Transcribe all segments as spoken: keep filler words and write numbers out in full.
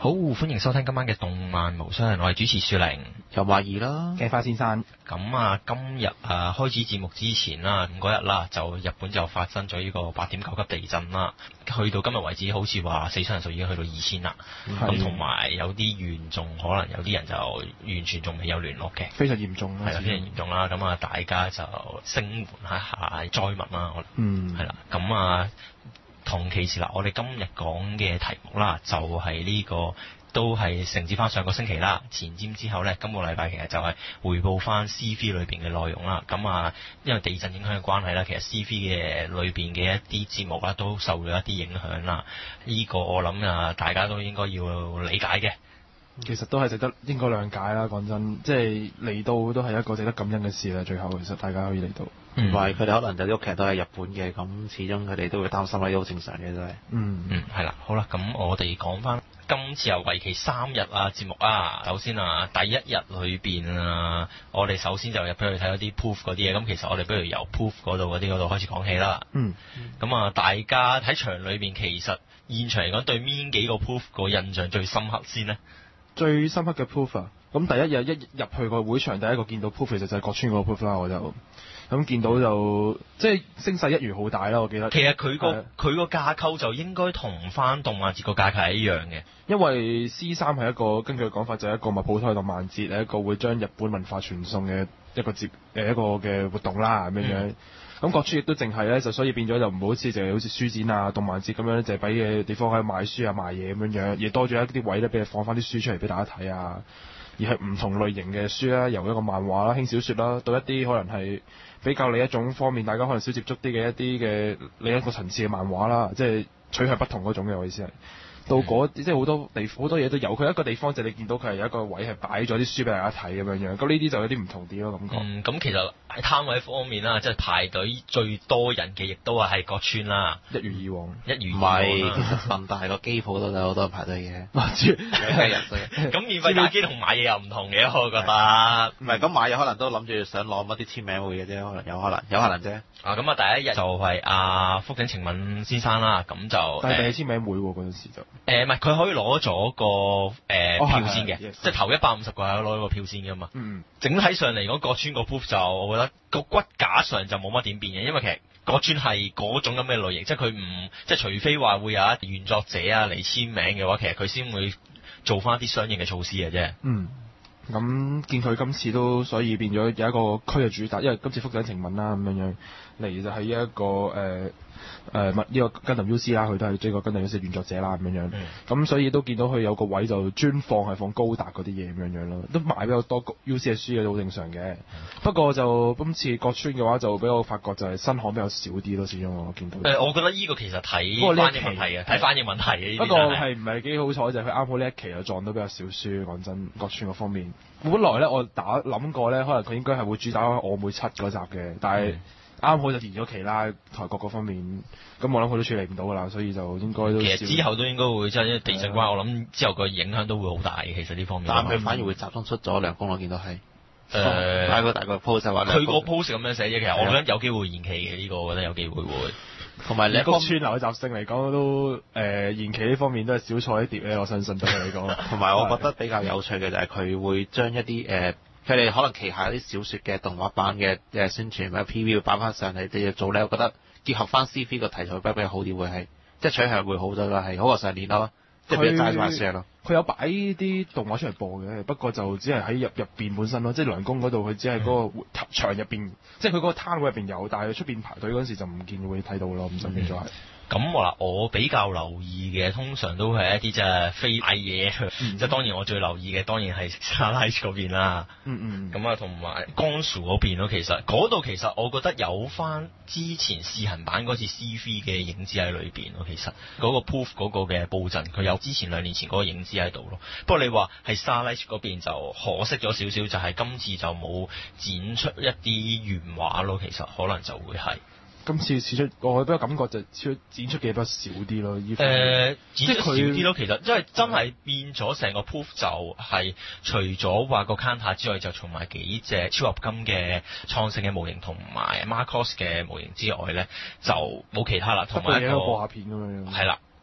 好，歡迎收聽今晚嘅動漫無雙，我係主持樹玲， 有馬兒啦， 鏡花先生。 咁啊，今日啊開始節目之前啦，咁嗰日啦，就日本就發生咗呢個八點九級地震啦。去到今日為止，好似話死傷人數已經去到二千啦。咁同埋有啲嚴重，可能有啲人就完全仲未有聯絡嘅， 非常嚴重啦， 係啦，非常嚴重啦。咁啊，大家就聲援一下災民啦。 嗯， 係啦，咁啊。同其時啦，我哋今日講嘅題目啦，就係、是、呢、這個都係承接翻上個星期啦，前瞻之後呢，今個禮拜其實就係匯報翻 C V 裏邊嘅內容啦。咁啊，因為地震影響嘅關係啦，其實 C V 嘅裏邊嘅一啲節目啦，都受咗一啲影響啦。呢、這個我諗啊，大家都應該要理解嘅。 其實都係值得應該諒解啦。講真，即係嚟到都係一個值得感恩嘅事啦。最後其實大家可以嚟到。 唔係佢哋可能有啲屋企都係日本嘅，咁始終佢哋都會擔心啦，都好正常嘅真係。 嗯嗯，係啦，好啦，咁我哋講翻今次又為期三日啊節目啊。首先啊，第一日裏邊啊，我哋首先就入去睇嗰啲 proof 嗰啲嘢。咁其實我哋不如由 proof 嗰度嗰啲嗰度開始講起啦。 嗯。 咁啊，大家喺場裏邊其實現場嚟講，對邊幾個 proof 個印象最深刻先呢？ 最深刻嘅 proof 啊，咁第一日一入去個會場，第一個見到 proof 其實就係角川嗰個 proof 啦，我就咁見到就即係聲勢一如好大啦，我記得。 其實佢個佢個架構就應該同翻動漫節個架構係一樣嘅，因為 C 三係一個根據講法就係一個咪普通嘅動漫節，係一個會將日本文化傳送嘅一個節誒一個嘅活動啦咁樣樣。嗯咁角川亦都淨係咧，就所以變咗就唔好似淨係好似書展啊、動漫節咁樣咧，就係俾嘅地方喺度賣書啊、賣嘢咁樣樣，而多咗一啲位咧，俾你放翻啲書出嚟俾大家睇啊。而係唔同類型嘅書啦，由一個漫畫啦、輕小說啦，到一啲可能係比較另一種方面，大家可能少接觸啲嘅一啲嘅另一個層次嘅漫畫啦，即係取向不同嗰種嘅，我意思係。到嗰、嗯、即係好多地好多嘢都有，佢一個地方就你見到佢係有一個位係擺咗啲書俾大家睇咁樣樣，咁呢啲就有啲唔同啲咯感覺。 嗯，咁其實喺攤位方面啦，即係排隊最多人嘅，亦都係喺角川啦， 一如以往。 一如以往。唔係， 其實順帶個機鋪都有好多人排隊嘅。 咁免費打機同買嘢又唔同嘅，我覺得。 唔係，咁買嘢可能都諗住想攞乜啲簽名會嘅啫，可能有可能，有可能啫。 啊，咁啊，第一日就係阿福井晴敏先生啦，咁就。 但係第一簽名會喎，嗰陣時就。 誒唔係，佢可以攞咗個誒、呃哦、票先嘅， 是是是即係頭一百五十個係攞咗個票先㗎嘛。 嗯， 整體上嚟講，角川個 proof 就我覺得個骨架上就冇乜點變嘅，因為其實角川係嗰種咁嘅類型，即係佢唔即係除非話會有一原作者啊嚟簽名嘅話，其實佢先會做翻一啲相應嘅措施嘅啫。 嗯，咁見佢今次都所以變咗有一個區嘅主打，因為今次福井晴敏啦咁樣樣嚟就係一個誒。呃誒呢、呃這個 Gundam U C 啦，佢都係呢個 Gundam U C 原作者啦咁樣樣，咁、嗯、所以都見到佢有個位就專放係放高達嗰啲嘢咁樣樣咯，都賣比較多 U C 嘅書嘅都好正常嘅。嗯、不過就今次角川嘅話就俾我發覺就係新刊比較少啲咯，始終我見到。誒、 呃，我覺得呢個其實睇翻譯問題嘅，睇翻譯問題嘅。 不過係唔係幾好彩就係佢啱好呢一期又撞到比較少書，講真，角川嗰方面。本來咧我打諗過咧，可能佢應該係會主打我妹七嗰集嘅，但係。嗯啱好就延咗期啦，台國嗰方面，咁我諗佢都處理唔到噶啦，所以就應該都其實之後都應該會即係因為地震關係，我諗之後個影響都會好大嘅。其實呢方面， 但佢反而會集中出咗兩公，我見到係誒大個大個 post 就話佢個 post 咁樣寫啫。其實我覺得有機會延期嘅呢、這個，我覺得有機會會。 同埋你角川流嘅習性嚟講都誒、呃、延期呢方面都係少錯一碟咧，我相信對佢嚟講。 同埋我覺得比較有趣嘅就係佢會將一啲誒。呃佢哋可能旗下啲小説嘅動畫版嘅誒宣傳或者 P V 擺翻上嚟，你要做咧，我覺得結合翻 C V 個題材比較好啲，會係即係取向會好咗啦，係好過上年咯，即係比較齋玩書咯。 佢有擺啲動畫出嚟播嘅，不過就只係喺入入邊本身咯，即係涼宮嗰度佢只係嗰個場入邊，即係佢嗰個攤位入邊有，但係佢出邊排隊嗰陣時就唔見會睇到咯，咁就變咗係。咁我嗱，我比較留意嘅通常都係一啲即係非買嘢，嗯、即係當然我最留意嘅當然係 Starlight 嗰邊啦。嗯嗯。咁啊，同埋江樹嗰邊咯，其實嗰度其實我覺得有翻之前試行版嗰次 C V 嘅影子喺裏邊咯。其實嗰個 Proof 嗰個嘅佈陣，佢有之前兩年前嗰個影子喺度咯。不過你話係 Starlight 嗰邊就可惜咗少少，就係、是、今次就冇展出一啲原畫咯。其實可能就會係。 今次展出，我比較感覺就展出嘅比較少啲咯。誒、 呃，展出少啲咯，其實因為真係變咗成個 proof 就係除咗話個 counter 之外，就同埋幾隻超合金嘅創世嘅模型同埋 Macross 嘅模型之外咧，就冇其他啦。同埋一個播下片咁樣。 係啦。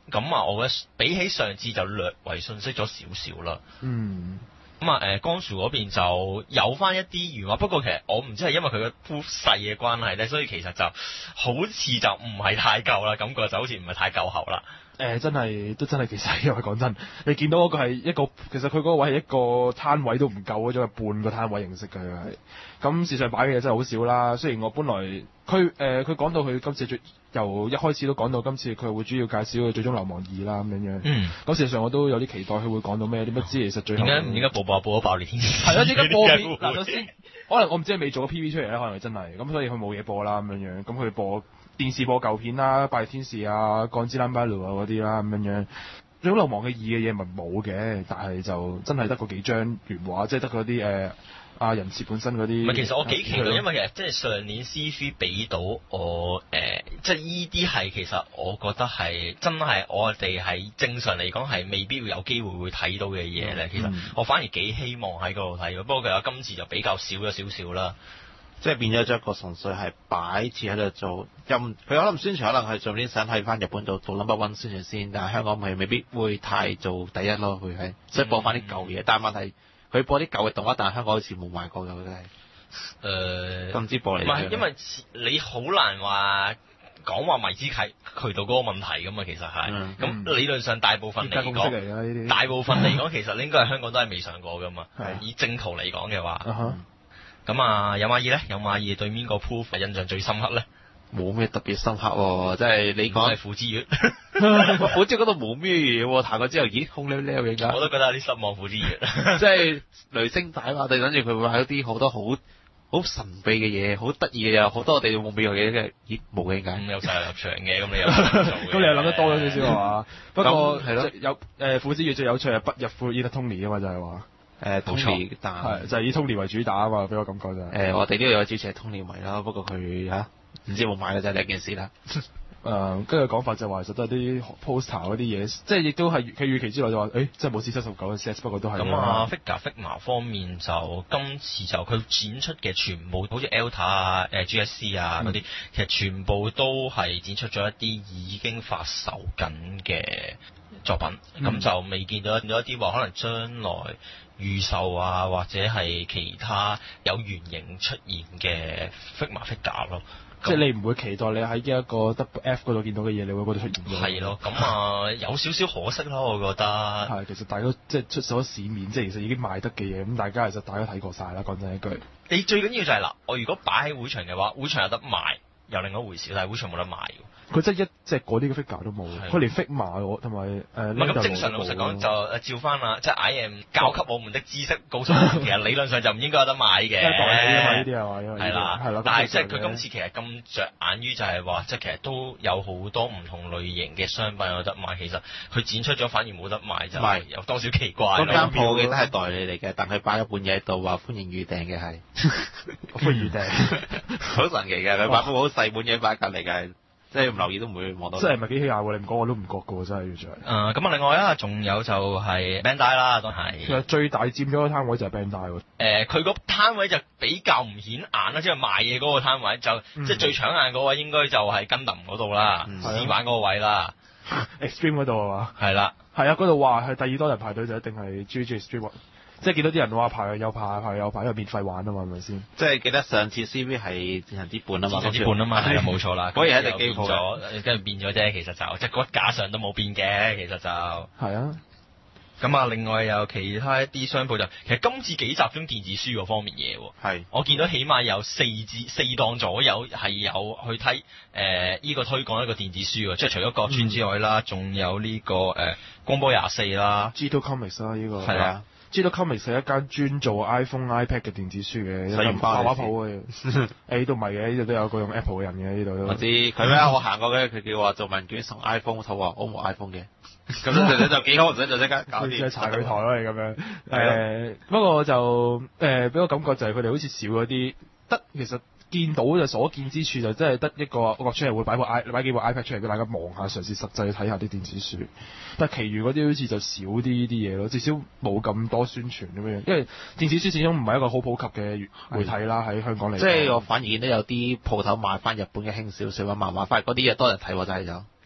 咁啊，我覺得比起上次就略為遜色咗少少啦。 嗯。 咁啊，誒江蘇嗰邊就有翻一啲原話，不過其實我唔知係因為佢個鋪細嘅關係咧，所以其實就好似就唔係太夠啦，感覺就好似唔係太夠喉啦。 誒、呃、真係都真係幾細，因為講真，你見到嗰個係一個，其實佢嗰個位係一個攤位都唔夠嗰種，係半個攤位形式嘅佢係。咁事實上擺嘅嘢真係好少啦。雖然我本來佢誒佢講到佢今次最由一開始都講到今次佢會主要介紹佢最終流亡二啦咁樣樣。嗯。咁事實上我都有啲期待佢會講到咩？點不知其實最後點解唔應該播播播咗爆裂天使？ 係咯，應該播片嗱，首先可能我唔知係未做個 P V 出嚟咧，可能係真係咁，所以佢冇嘢播啦咁樣樣。咁佢播電視播舊片啦，《爆裂天使》啊，《鋼之攬巴魯》啊嗰啲啦咁樣樣。最終流亡嘅二嘅嘢咪冇嘅，但係就真係得嗰幾張原畫，即係得嗰啲誒阿人設本身嗰啲。 唔係，其實我幾期待，因為其實即係上年 C V 俾到我誒、呃，即係依啲係其實我覺得係真係我哋係正常嚟講係未必會有機會會睇到嘅嘢咧。其實我反而幾希望喺嗰度睇嘅，不過其實今次就比較少咗少少啦。 即係變咗一個純粹係擺設喺度做，任佢可能宣傳可能係做啲想喺翻日本度做 number one 宣傳先，但係香港咪未必會太做第一咯，佢係所以播翻啲舊嘢。嗯、但係問題佢播啲舊嘅動畫，但係香港好似冇賣過㗎，真係。誒、呃，都唔知播嚟。唔係，因為你好難話講話迷之渠渠道嗰個問題㗎嘛，其實係。咁、嗯、理論上大部分嚟講，大部分嚟講其實應該係香港都係未上過㗎嘛。以正途嚟講嘅話。Uh-huh. 咁啊，有馬爾咧，有馬爾對邊個 proof 印象最深刻咧？ 冇咩特別深刻喎，即係你講係虎之月， 虎之嗰度冇咩嘢喎，彈過之後，咦，空溜溜嘅， 我都覺得有啲失望，虎之月， 即係雷聲大嘛，對，跟住佢會話有啲好多好好神秘嘅嘢，好得意嘅嘢，好多我哋冇未嘅嘢，咦，冇嘅點解？ 咁有晒入場嘅，咁你又咁你又諗得多咗少少係嘛？不過係咯，有誒虎之月最有趣係不入庫伊得 Tony 啊嘛，就係話。 誒 Tony 但係就係、是、以 Tony 為主打啊嘛，俾我感覺就係、是。誒、 呃、我哋呢度有主持係 Tony 迷啦，不過佢嚇唔知有冇買嘅就係呢件事啦。 誒跟住講法就話其實都係啲 poster 嗰啲嘢，即係亦都係佢預期之內就話，誒、欸、即係冇 C 七十九嘅 set， 不過都係。 咁啊 figure figma 方面就今次就佢展出嘅全部好似 Alta 啊、誒 G S C 啊嗰啲、嗯，其實全部都係展出咗一啲已經發售緊嘅作品，咁、嗯、就未見到見到一啲話可能將來預售啊，或者係其他有原型出現嘅 figma figure 咯。 即係你唔會期待你喺一個 double F 嗰度見到嘅嘢，你會嗰度出現咗。 係咯，咁啊有少少可惜咯，我覺得。 係，其實大家即係出咗市面，即係其實已經賣得嘅嘢，咁大家其實大家睇過晒啦。講真一句， 你最緊要就係、是、嗱，我如果擺喺會場嘅話，會場有得賣，又另一回事，但係會場冇得賣。 佢真係一隻嗰啲嘅 figure 都冇，佢連 figma 我同埋誒。唔係咁正常，老實講就照翻啦，即係 I M 教給我們的知識告訴我，其實理論上就唔應該有得買嘅。代理啊嘛，呢啲係嘛？係啦，係啦。但係即係佢今次其實咁着眼於就係話，即係其實都有好多唔同類型嘅商品有得買。其實佢展出咗反而冇得買，就係有多少奇怪。 嗰間鋪嘅都係代理嚟嘅，但佢擺咗半嘢喺度話歡迎預訂嘅係。 歡迎預訂， 好神奇嘅，佢擺鋪好細本嘢擺隔離嘅。即係唔留意都唔會望到。即係唔係幾起眼喎？你唔講我都唔覺嘅喎，真係要著。 誒咁啊，另外啊，仲有就係 Bandai 啦，都係。 其實最大佔咗個攤位就係 Bandai 喎。 誒，佢個攤位就比較唔顯眼啦，即係賣嘢嗰個攤位就、嗯、即係最搶眼嗰位應該就係 Gundam 嗰度啦，試玩嗰個位啦。 Extreme 嗰度係嘛？係啦。 係啊，嗰度話係第二多人排隊就一定係 G G Extreme。即係見到啲人話排有排排有排，因為免費玩啊嘛，係咪先？即係記得上次 C V 係戰神之本啊嘛， 戰神之本啊嘛，係啊冇錯啦。 嗰嘢一定變咗， 跟住變咗啫。其實就即係骨架上都冇變嘅，其實就係啊。 咁啊，另外有其他一啲商鋪就其實今次幾集中電子書嗰方面嘢喎。 係。 我見到起碼有四至四檔左右係有去睇誒依個推廣一個電子書喎，即係除咗國村之外啦，仲、嗯、有呢、這個誒、呃、光波廿四啦 ，G two Comics 啦呢個。 係啊。 G two Comics 係一間專做 iPhone、iPad 嘅電子書嘅， 細畫畫鋪嘅。誒呢度唔係嘅，呢度都有個用 Apple 嘅人嘅呢度。 我知佢咩？我行過嘅，佢叫我做問卷送 iPhone，佢話我冇 iPhone 嘅。咁樣就就幾好，唔使就即刻搞掂。 即係查佢台咯，你咁樣。誒、呃，不過就誒，俾、呃、我感覺就係佢哋好似少咗啲得，其實。見到就所見之處就真係得一個個出嚟會擺部 i 擺幾部 iPad 出嚟俾大家望下，嘗試實際去睇下啲電子書。但係其餘嗰啲好似就少啲呢啲嘢咯，至少冇咁多宣傳咁樣。因為電子書始終唔係一個好普及嘅媒體啦，喺香港嚟講。 即係我反而見到有啲鋪頭賣翻日本嘅輕小說啊漫畫，反而嗰啲嘢多人睇喎，就係有。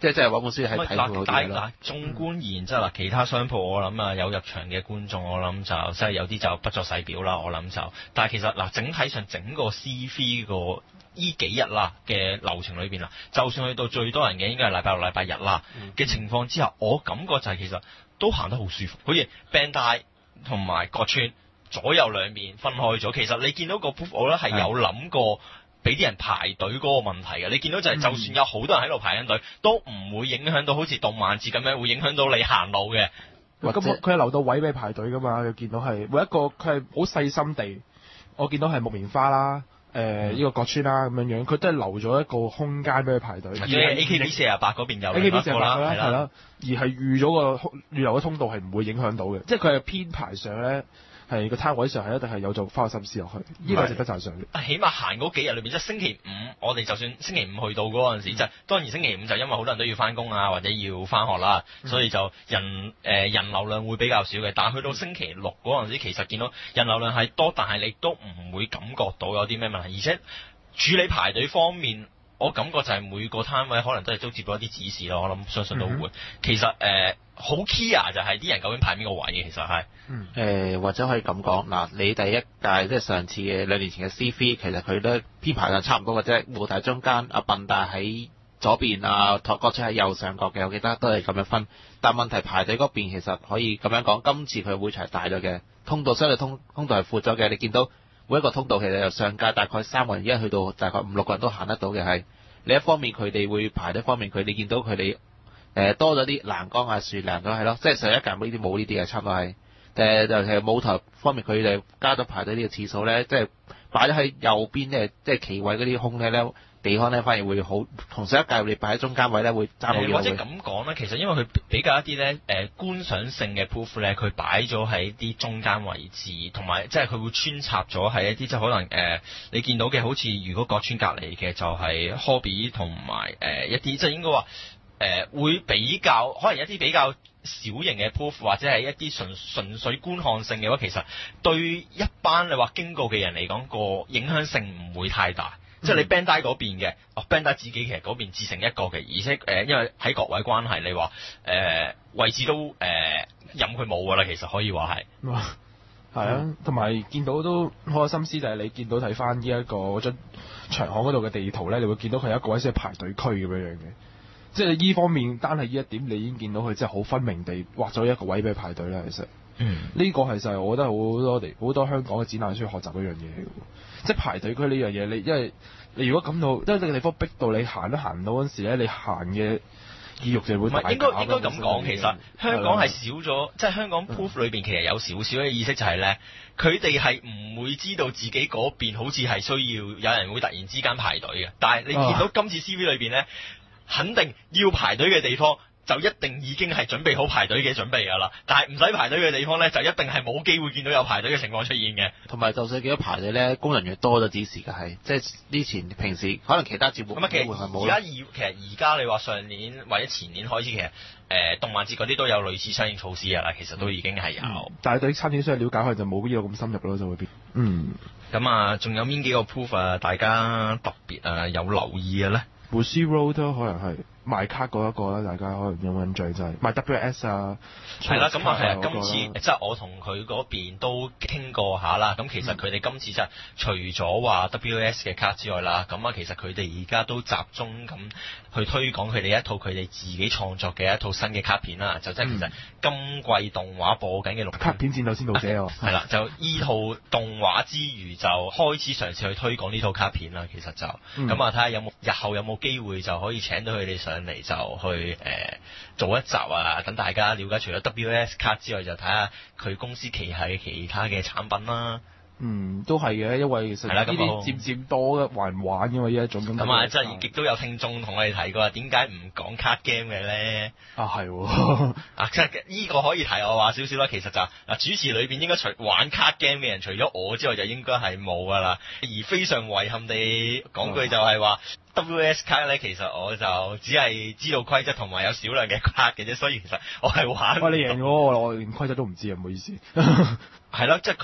即係即係揾本書係睇好啲嗱咯。 嗱，縱觀而言，即係嗱，其他商鋪我諗啊，有入場嘅觀眾，我諗就即係有啲就不作細表啦。我諗就，但係其實嗱，整體上整個 C 三 個依幾日啦嘅流程裏邊啦，就算去到最多人嘅應該係禮拜六、禮拜日啦嘅情況之下，我感覺就係其實都行得好舒服，好似 Bandai 同埋角川左右兩面分開咗。其實你見到個 booth，我覺得係有諗過俾啲人排隊嗰個問題嘅。你見到就係就算有好多人喺度排緊隊，都唔會影響到好似動漫節咁樣，會影響到你行路嘅。 咁佢係留到位俾你排隊噶嘛？你見到係每一個佢係好細心地，我見到係木棉花啦。誒、呃、呢、嗯、個角川啦咁樣樣，佢都係留咗一個空間俾佢排隊。而係 A K B 四十八嗰邊有 A K B 四十八啦，係啦，而係預咗個預留嘅通道係唔會影響到嘅，即係佢係編排上咧係個攤位上係一定係有做花心思落去，呢個值得讚賞嘅。 起碼行嗰幾日裏邊，即係星期五，我哋就算星期五去到嗰陣時，即、嗯、係當然星期五就因為好多人都要翻工啊，或者要翻學啦，嗯、所以就人誒、呃、人流量會比較少嘅。但係去到星期六嗰陣時，其實見到人流量係多，但係你都唔會感覺到有啲咩問題，而且處理排隊方面，我感覺就係每個攤位可能都係都接到一啲指示咯。我諗相信都會。嗯、其實誒好 clear 就係啲人究竟排邊個位嘅，其實係。 嗯。誒、呃、或者可以咁講，嗱，你第一屆即係上次嘅兩年前嘅 C 三，其實佢都編排上差唔多嘅啫。舞台中間，阿笨大喺左邊，啊角川喺右上角嘅，我記得都係咁樣分。但問題排隊嗰邊其實可以咁樣講，今次佢會場大咗嘅，通道相對通通道係闊咗嘅，你見到。每一個通道其實由上屆大概三個人，而家去到大概五六個人都行得到嘅係。另一方面佢哋會排隊方面，佢哋見到佢哋誒多咗啲欄杆啊、樹欄咁係咯，即係上一屆冇呢啲冇呢啲嘅，差唔多係誒就係舞台方面佢哋加咗排隊呢個次數咧，即係擺咗喺右邊咧，即係企位嗰啲空咧咧。地方咧反而會好，同上一屆你擺喺中間位咧會爭好遠。或者咁講咧，其實因為佢比較一啲咧誒觀賞性嘅 booth 咧，佢擺咗喺啲中間位置，同埋即係佢會穿插咗喺一啲即係可能誒、呃、你見到嘅，好似如果角川隔離嘅就係 Hobby 同埋誒一啲即係應該話誒、呃、會比較可能一啲比較小型嘅 booth 或者係一啲純純粹觀看性嘅話，其實對一班你話經過嘅人嚟講個影響性唔會太大。即係你 Bandai 嗰邊嘅，哦 Bandai 自己其實嗰邊自成一個嘅，而且誒、呃、因為喺各位關係，你話誒、呃、位置都誒、呃、任佢冇㗎啦，其實可以話係。哇， 係啊，同埋、嗯、見到都好有心思，就係你見到睇翻呢一個嗰張長巷嗰度嘅地圖咧，你會見到佢有一個位先係排隊區咁樣樣嘅，即係依方面單係呢一點，你已經見到佢真係好分明地劃咗一個位俾佢排隊啦。其實，嗯，呢個係就係我覺得好多地好多香港嘅展覽需要學習一樣嘢嘅。即係排隊區呢樣嘢，你因為你如果感到，因為呢個地方逼到你行都行唔到嗰陣時咧，你行嘅意欲就會大減。 唔係應該應該咁講，其實香港係少咗，即係香港 booth 裏邊其實有少少嘅意識就係咧，佢哋係唔會知道自己嗰邊好似係需要有人會突然之間排隊嘅，但係你見到今次 C V 裏邊咧，肯定要排隊嘅地方。就一定已經係準備好排隊嘅準備㗎啦，但係唔使排隊嘅地方咧，就一定係冇機會見到有排隊嘅情況出現嘅。 同埋就算見到排隊咧，工人員多咗指示嘅係，即係之前平時可能其他節目咁啊，其實而家其實而家你話上年或者前年開始，其實誒、呃、動漫節嗰啲都有類似相應措施㗎啦，其實都已經係有。嗯、 但係對參展商了解佢就冇呢個咁深入咯，就會變。嗯。 咁啊，仲有邊幾個 proof 啊？大家特別啊有留意嘅咧 Bushiroad 都可能係。賣卡嗰一個啦，大家可能有冇印象就係賣 W S 啊， 係啦，咁啊係啊，今次即係我同佢嗰邊都傾過下啦。咁其實佢哋今次即係除咗話 W S 嘅卡之外啦，咁啊其實佢哋而家都集中咁去推廣佢哋一套佢哋自己創作嘅一套新嘅卡片啦。就即係其實今季動畫播緊嘅龍卡片戰鬥先導者喎， 係啦，就依套動畫之餘就開始嘗試去推廣呢套卡片啦。其實就咁啊，睇下有冇日後有冇機會就可以請到佢哋上。上嚟就去誒、呃、做一集啊，等大家了解除咗 W S 卡之外，就睇下佢公司旗下嘅其他嘅產品啦。 嗯，都係嘅，因為其實呢啲漸漸多嘅還玩嘅嘛，呢一種咁。 咁啊，即係亦都有聽眾同我哋提過，點解唔講卡 game 嘅咧？ 啊，係喎， 啊，即係呢個可以提我話少少啦。其實就嗱，主持裏邊應該除玩卡 game 嘅人，除咗我之外，就應該係冇噶啦。而非常遺憾地講句就係話。嗯W S 卡咧，其實我就只係知道規則同埋有少量嘅卡嘅啫，所以其實我係玩。 喂，你贏咗我，我連規則都唔知啊，唔好意思。 係咯，即係佢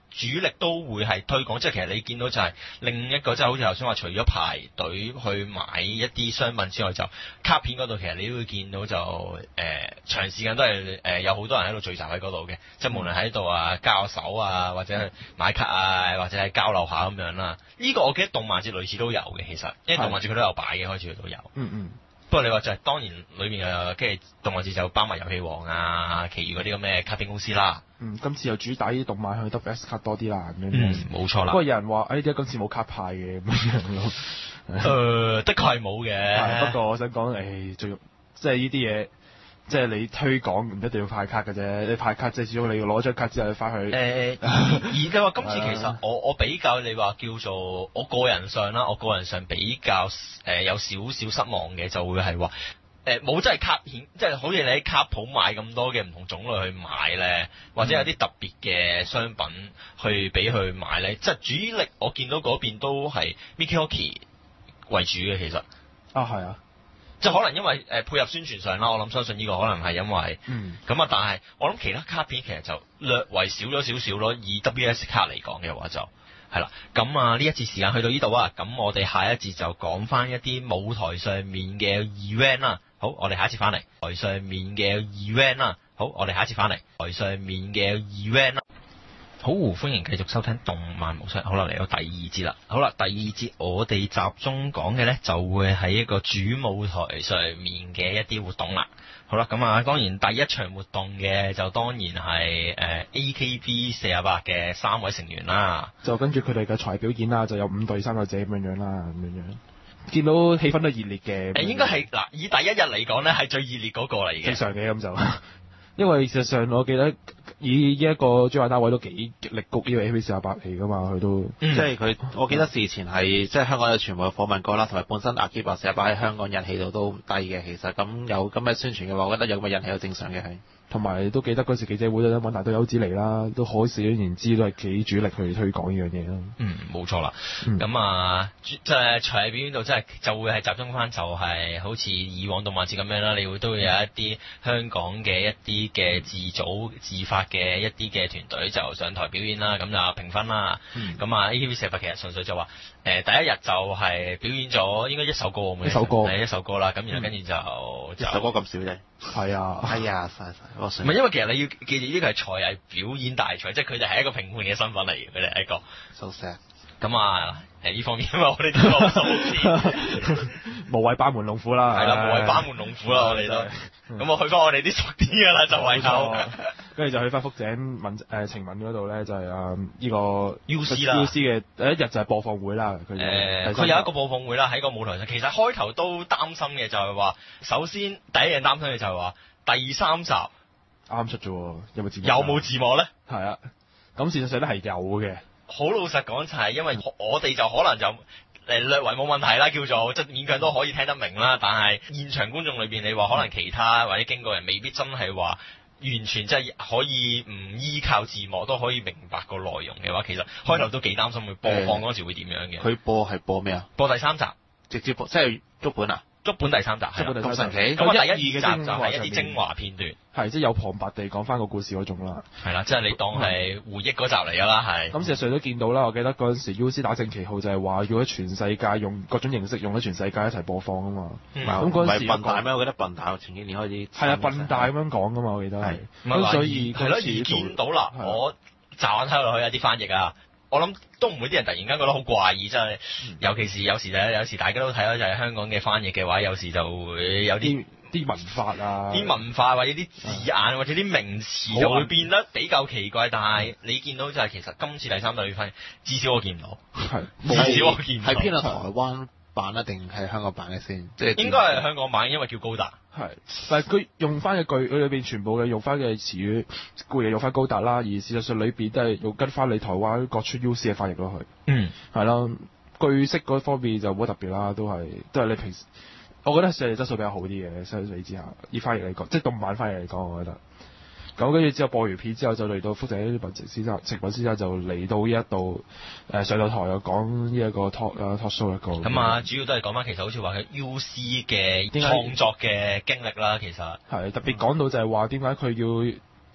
主力都會係推廣，即係其實你見到就係另一個，即係好似頭先話，除咗排隊去買一啲商品之外，就卡片嗰度其實你都會見到就誒、呃、長時間都係誒、呃、有好多人喺度聚集喺嗰度嘅，即係無論喺度啊交手啊，或者買卡啊，或者係交流下咁樣啦。呢、這個我記得動漫節類似都有嘅，其實因為動漫節佢都有擺嘅，開始佢都有。嗯嗯。不過你話就係、是、當然裏面嘅跟住動漫節就包埋遊戲王啊，其餘嗰啲咁嘅卡片公司啦。 嗯，今次又主打啲動漫去 W S 卡多啲啦，咁樣。 嗯，冇錯啦。 不過有人話，誒點解今次冇卡派嘅咁樣咯？ 誒、呃，的確係冇嘅。 不過我想講，誒，最即係呢啲嘢，即係你推廣唔一定要派卡嘅啫。你派卡即係始終你要攞張卡之後，你翻去。誒、 呃，而而嘅話，今次其實我我比較你話叫做我個人上啦，我個人上比較誒、呃、有少少失望嘅，就會係話。誒冇真係卡片，即係好似你喺卡鋪買咁多嘅唔同種類去買咧，或者有啲特別嘅商品去俾佢買咧，即係主力我見到嗰邊都係 Mickey Hockey 為主嘅其實。 啊，係啊， 即係可能因為誒配合宣傳上啦，我諗相信呢個可能係因為，嗯，咁啊，但係我諗其他卡片其實就略為少咗少少咯，以 W S 卡嚟講嘅話就。係啦，咁啊呢一節時間去到呢度啊，咁我哋下一節就講翻一啲舞台上面嘅 event 啦。好，我哋下一節翻嚟台上面嘅 event 啦。好，我哋下一節翻嚟台上面嘅 event 啦。好，歡迎繼續收聽動漫模式。好啦，嚟到第二節啦。好啦，第二節我哋集中講嘅咧，就會係一個主舞台上面嘅一啲活動啦。好啦，咁啊，當然第一場活動嘅就當然係誒 A K B 四十八嘅三位成員啦。 就跟住佢哋嘅才藝表演啦，就有五隊三個者咁樣樣啦，咁樣樣。見到氣氛都熱烈嘅。誒， 應該係嗱，以第一日嚟講咧，係最熱烈嗰個嚟嘅。 正常嘅咁就，因為事實上我記得以呢一個主辦單位都幾極力谷呢個 A K B 四十八嚟噶嘛，佢都、 嗯、即係佢，我記得事前係即係香港有傳媒訪問過啦，同埋本身阿基伯四十八喺香港人氣度都唔低嘅，其實咁有咁嘅宣傳嘅話，我覺得有咁嘅人氣都正常嘅係。 同埋都記得嗰時記者會都揾大堆優子嚟啦，都可想而知都係幾主力去推廣呢樣嘢咯。 嗯，冇錯啦。咁、嗯、啊，即係才藝表演度，即係就會係集中翻，就係好似以往動漫節咁樣啦。你會都會有一啲香港嘅一啲嘅自組自發嘅一啲嘅團隊就上台表演啦，咁就評分啦。咁、嗯、啊 ，A K B 四十八其實純粹就話，誒、呃、第一日就係表演咗應該一首歌咁樣，一首歌，係一首歌啦。咁然後跟住就、嗯、就一首歌咁少啫。 係啊， 係啊，晒晒。唔係，因為其實你要記住，呢個係才藝表演大賽，即係佢哋係一個評判嘅身份嚟嘅，佢哋係一個。 So sad。 咁啊，誒呢方面，因為我哋都冇數字， 無謂班門弄斧啦。 係啦，無謂班門弄斧啦，我哋都。咁我去翻我哋啲熟啲嘅啦，就為咗。跟住就去翻福井問誒晴雯嗰度咧，就係啊呢個 U C 啦 ，U C 嘅第一日就係播放會啦。佢誒，佢有一個播放會啦，喺個舞台上。其實開頭都擔心嘅，就係話，首先第一樣擔心嘅就係話，第三集。 啱出咗，有冇字幕？ 有冇字幕咧？ 係啊，咁事實上咧係有嘅。 好老實講就係因為我哋就可能就誒略為冇問題啦，叫做即係勉強都可以聽得明啦。但係現場觀眾裏邊，你話可能其他或者經過人未必真係話完全即係可以唔依靠字幕都可以明白個內容嘅話，其實開頭都幾擔心佢播放嗰時會點樣嘅。 佢、嗯、播係播咩啊？ 播第三集，直接播即係足本啊！足本第三集，係啦，咁神奇。咁第一二集就係一啲精華片段，係即係有旁白地講翻個故事嗰種啦。 係啦，即係你當係回憶嗰集嚟㗎啦，係。 咁事實上都見到啦，我記得嗰陣時 U C 打正旗號就係話要喺全世界用各種形式用喺全世界一齊播放啊嘛。咁嗰陣時笨大咩？我記得笨大前幾年開始。 係啊，笨大咁樣講㗎嘛，我記得係。咁所以係咯，而見到啦，我驟眼睇落去有啲翻譯啊。我諗都唔會啲人突然間覺得好怪異，真係，尤其是有時咧，有時大家都睇到就係香港嘅翻譯嘅話，有時就會有啲啲文化啊， 啲文化或者啲字眼或者啲名詞就會變得比較奇怪。但係你見到就係其實今次第三隊翻譯，至少我見唔到，係至少我見唔到。 係偏向台灣版啊，定係香港版嘅先？即係應該係香港版，因為叫高達。 係，但係佢用翻嘅句，佢裏邊全部嘅用翻嘅詞語，固然用翻高達啦，而事實上裏邊都係用跟翻你台灣各出 U C 嘅翻譯落去。嗯，係啦，句式嗰方面就冇特別啦，都係都係你平時，我覺得上嚟質素比較好啲嘅，相比之下，以翻譯嚟講，即係動漫翻譯嚟講，我覺得。咁跟住之後播完片之後就嚟到福井呢啲先生、晴雯先生就嚟到呢一度誒上到台又講呢一個 talk 啊 talk show 一個。 咁啊，主要都係講翻其實好似話佢 U C 嘅創作嘅經歷啦，其實。 係特別講到就係話點解佢要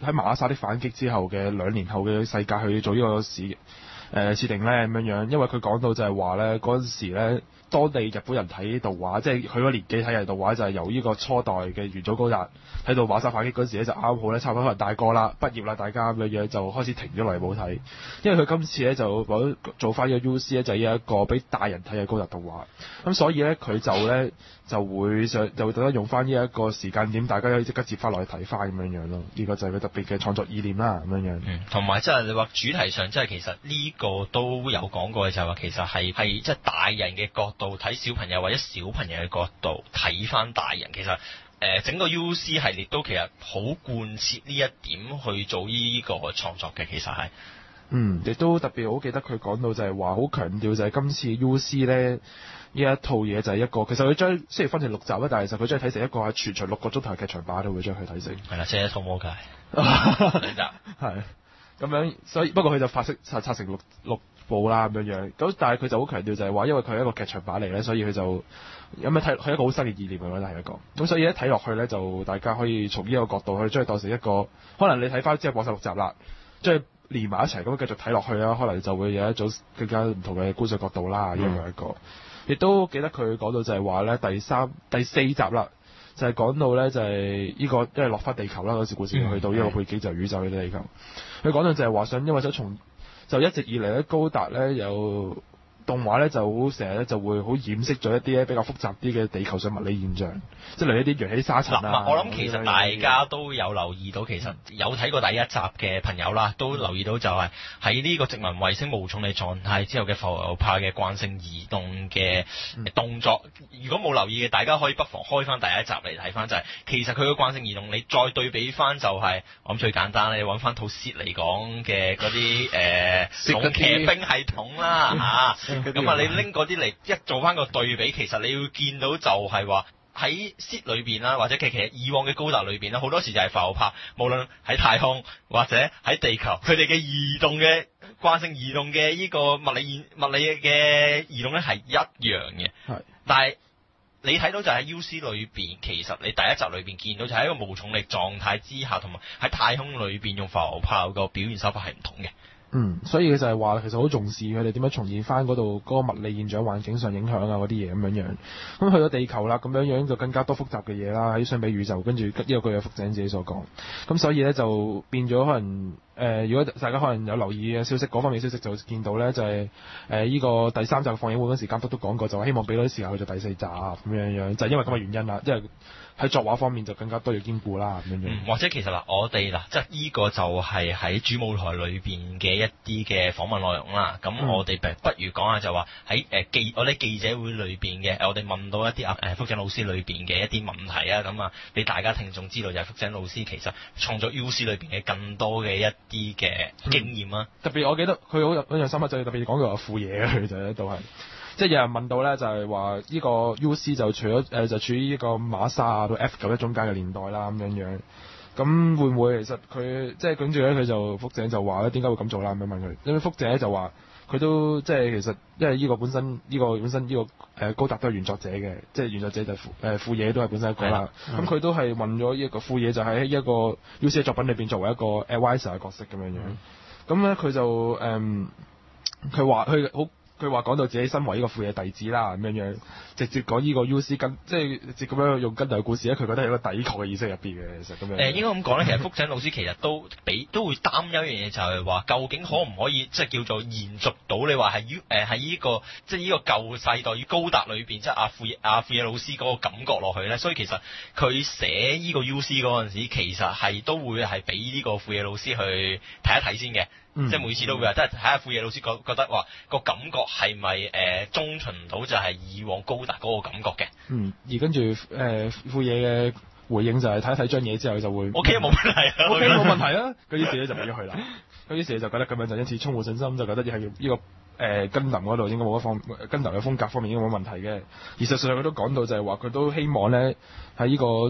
喺馬沙的反擊之後嘅兩年後嘅世界去做呢個事誒、呃、設定咧咁樣樣，因為佢講到就係話咧嗰陣時咧。當地日本人睇動畫，即係佢個年紀睇嘅動畫就係由呢個初代嘅元祖高達睇到馬沙反擊嗰時咧，就啱好咧差唔多可能大個啦，畢業啦，大家咁樣樣就開始停咗落嚟冇睇。因為佢今次咧就攞做翻呢個 U C 咧，就係一個俾大人睇嘅高達動畫。咁所以咧佢就咧就會想就會特登用翻呢一個時間點，大家可以即刻接翻落去睇翻咁樣樣咯。呢、這個就係佢特別嘅創作意念啦，咁樣樣。 嗯，同埋即係你話主題上，即係其實呢個都有講過嘅，就係話其實係係即係大人嘅角度睇小朋友，或者小朋友嘅角度睇翻大人，其實誒、呃、整個 U C 系列都其實好貫徹呢一點去做呢個創作嘅，其實係。 嗯，亦都特別好記得佢講到就係話好強調就係今次 U C 咧呢一套嘢就係一個，其實佢將雖然分成六集啦，但係其實佢將佢睇成一個係全長六個鐘頭劇場版都會將佢睇成。 係啦，即係一套魔戒兩集。 係咁樣，所以不過佢就發式拆拆成六六部啦咁樣樣。咁但係佢就好強調就係話，因為佢係一個劇場版嚟咧，所以佢就有咩睇係一個好新嘅意念，我覺得係一個。咁所以一睇落去咧，就大家可以從呢個角度去將佢當成一個，可能你睇翻之後播晒六集啦，將佢連埋一齊咁繼續睇落去啦，可能就會有一種更加唔同嘅觀賞角度啦。呢個係一個。亦都記得佢講到就係話咧，第三第四集啦，就係、是、講到咧就係呢、這個因為落翻地球啦嗰時故事去到呢個背景就係宇宙嘅地球。佢講到就係話想因為想從就一直以嚟咧高達咧有動畫咧就好成日咧就會好掩飾咗一啲咧比較複雜啲嘅地球上物理現象，即係例如一啲揚起沙塵啊。 我諗其實大家都有留意到，其實有睇過第一集嘅朋友啦，都留意到就係喺呢個殖民衛星無重力狀態之後嘅浮游炮嘅慣性移動嘅動作。如果冇留意嘅，大家可以不妨開翻第一集嚟睇翻，就係、是、其實佢嘅慣性移動，你再對比翻就係、是、我諗最簡單，你揾翻套 S 嚟講嘅嗰啲誒重騎兵系統啦嚇。咁啊，你拎嗰啲嚟一做翻個對比，其實你要見到就係話喺 S 裏邊啦，或者其實以往嘅高達裏邊啦，好多時就係浮游炮，無論喺太空或者喺地球，佢哋嘅移動嘅慣性移動嘅呢個物理物理嘅移動咧係一樣嘅。係，但係你睇到就喺 U C 裏邊，其實你第一集裏邊見到就係一個無重力狀態之下，同埋喺太空裏邊用浮游炮個表現手法係唔同嘅。 嗯，所以佢就係話其實好重視佢哋點樣重現翻嗰度嗰個物理現象環境上影響啊嗰啲嘢咁樣樣。咁去到地球啦，咁樣樣就更加多複雜嘅嘢啦，喺相比宇宙，跟住呢個據有福井自己所講。咁所以咧就變咗可能誒、呃，如果大家可能有留意嘅消息，嗰方面消息就見到咧就係誒呢個第三集嘅放映會嗰時監督都講過，就希望俾多啲時間去到第四集咁樣樣，就係、是、因為咁嘅原因啦，即係。喺作畫方面就更加多要兼顧啦咁樣、嗯、 或者其實嗱，我哋嗱，即係呢個就係喺主舞台裏邊嘅一啲嘅訪問內容啦。咁、嗯、我哋不如講下就話喺誒記我哋記者會裏邊嘅，我哋問到一啲啊誒福井老師裏邊嘅一啲問題啊，咁啊俾大家聽眾知道就係福井老師其實創作 U C 裏邊嘅更多嘅一啲嘅經驗啊、嗯。特別我記得佢好印象深刻就係特別講到話富野佢就喺度係。即係有人問到咧，就係話呢個 U C 就除咗誒、呃、就處於呢個馬沙到 F 九一中間嘅年代啦咁樣樣，咁會唔會其實佢即係跟住咧佢就福井就話咧點解會咁做啦咁樣問佢，因為福井咧就話佢都即係其實因為呢個本身呢、呢個本身呢、呢個誒、呃、高達都係原作者嘅，即係原作者就誒、呃、富野都係本身一個啦，咁佢都係問咗呢一個富野就喺一個 U C 嘅作品裏邊作為一個 advisor 嘅角色咁樣樣，咁咧佢就誒佢話佢好。佢話講到自己身為呢個富野弟子啦，咁樣樣直接講呢個 U C 跟，即係直接咁樣用跟代故事咧，佢覺得有一個抵抗嘅意識入邊嘅，其實咁樣。誒、呃、應該咁講咧，其實福井老師其實都俾都會擔憂一樣嘢，就係話究竟可唔可以即係叫做延續到你話係 U 誒喺呢個即係呢個舊世代與高達裏邊，即係阿富阿富野老師嗰個感覺落去咧，所以其實佢寫呢個 U C 嗰陣時，其實係都會係俾呢個富野老師去睇一睇先嘅。嗯、即係每次都會話，即係睇下富野老師覺覺得話個感覺係咪誒中循到就係以往高達嗰個感覺嘅。嗯，而跟住誒富野嘅回應就係睇一睇張嘢之後就會 O K 冇問題 ，O K 冇問題啊。咁於是咧就俾咗佢啦。咁於是就覺得咁樣就因此充滿信心，就覺得係呢、這個誒根林嗰度應該冇一方根林嘅風格方面應該冇問題嘅。而實際上佢都講到就係話佢都希望咧喺呢個。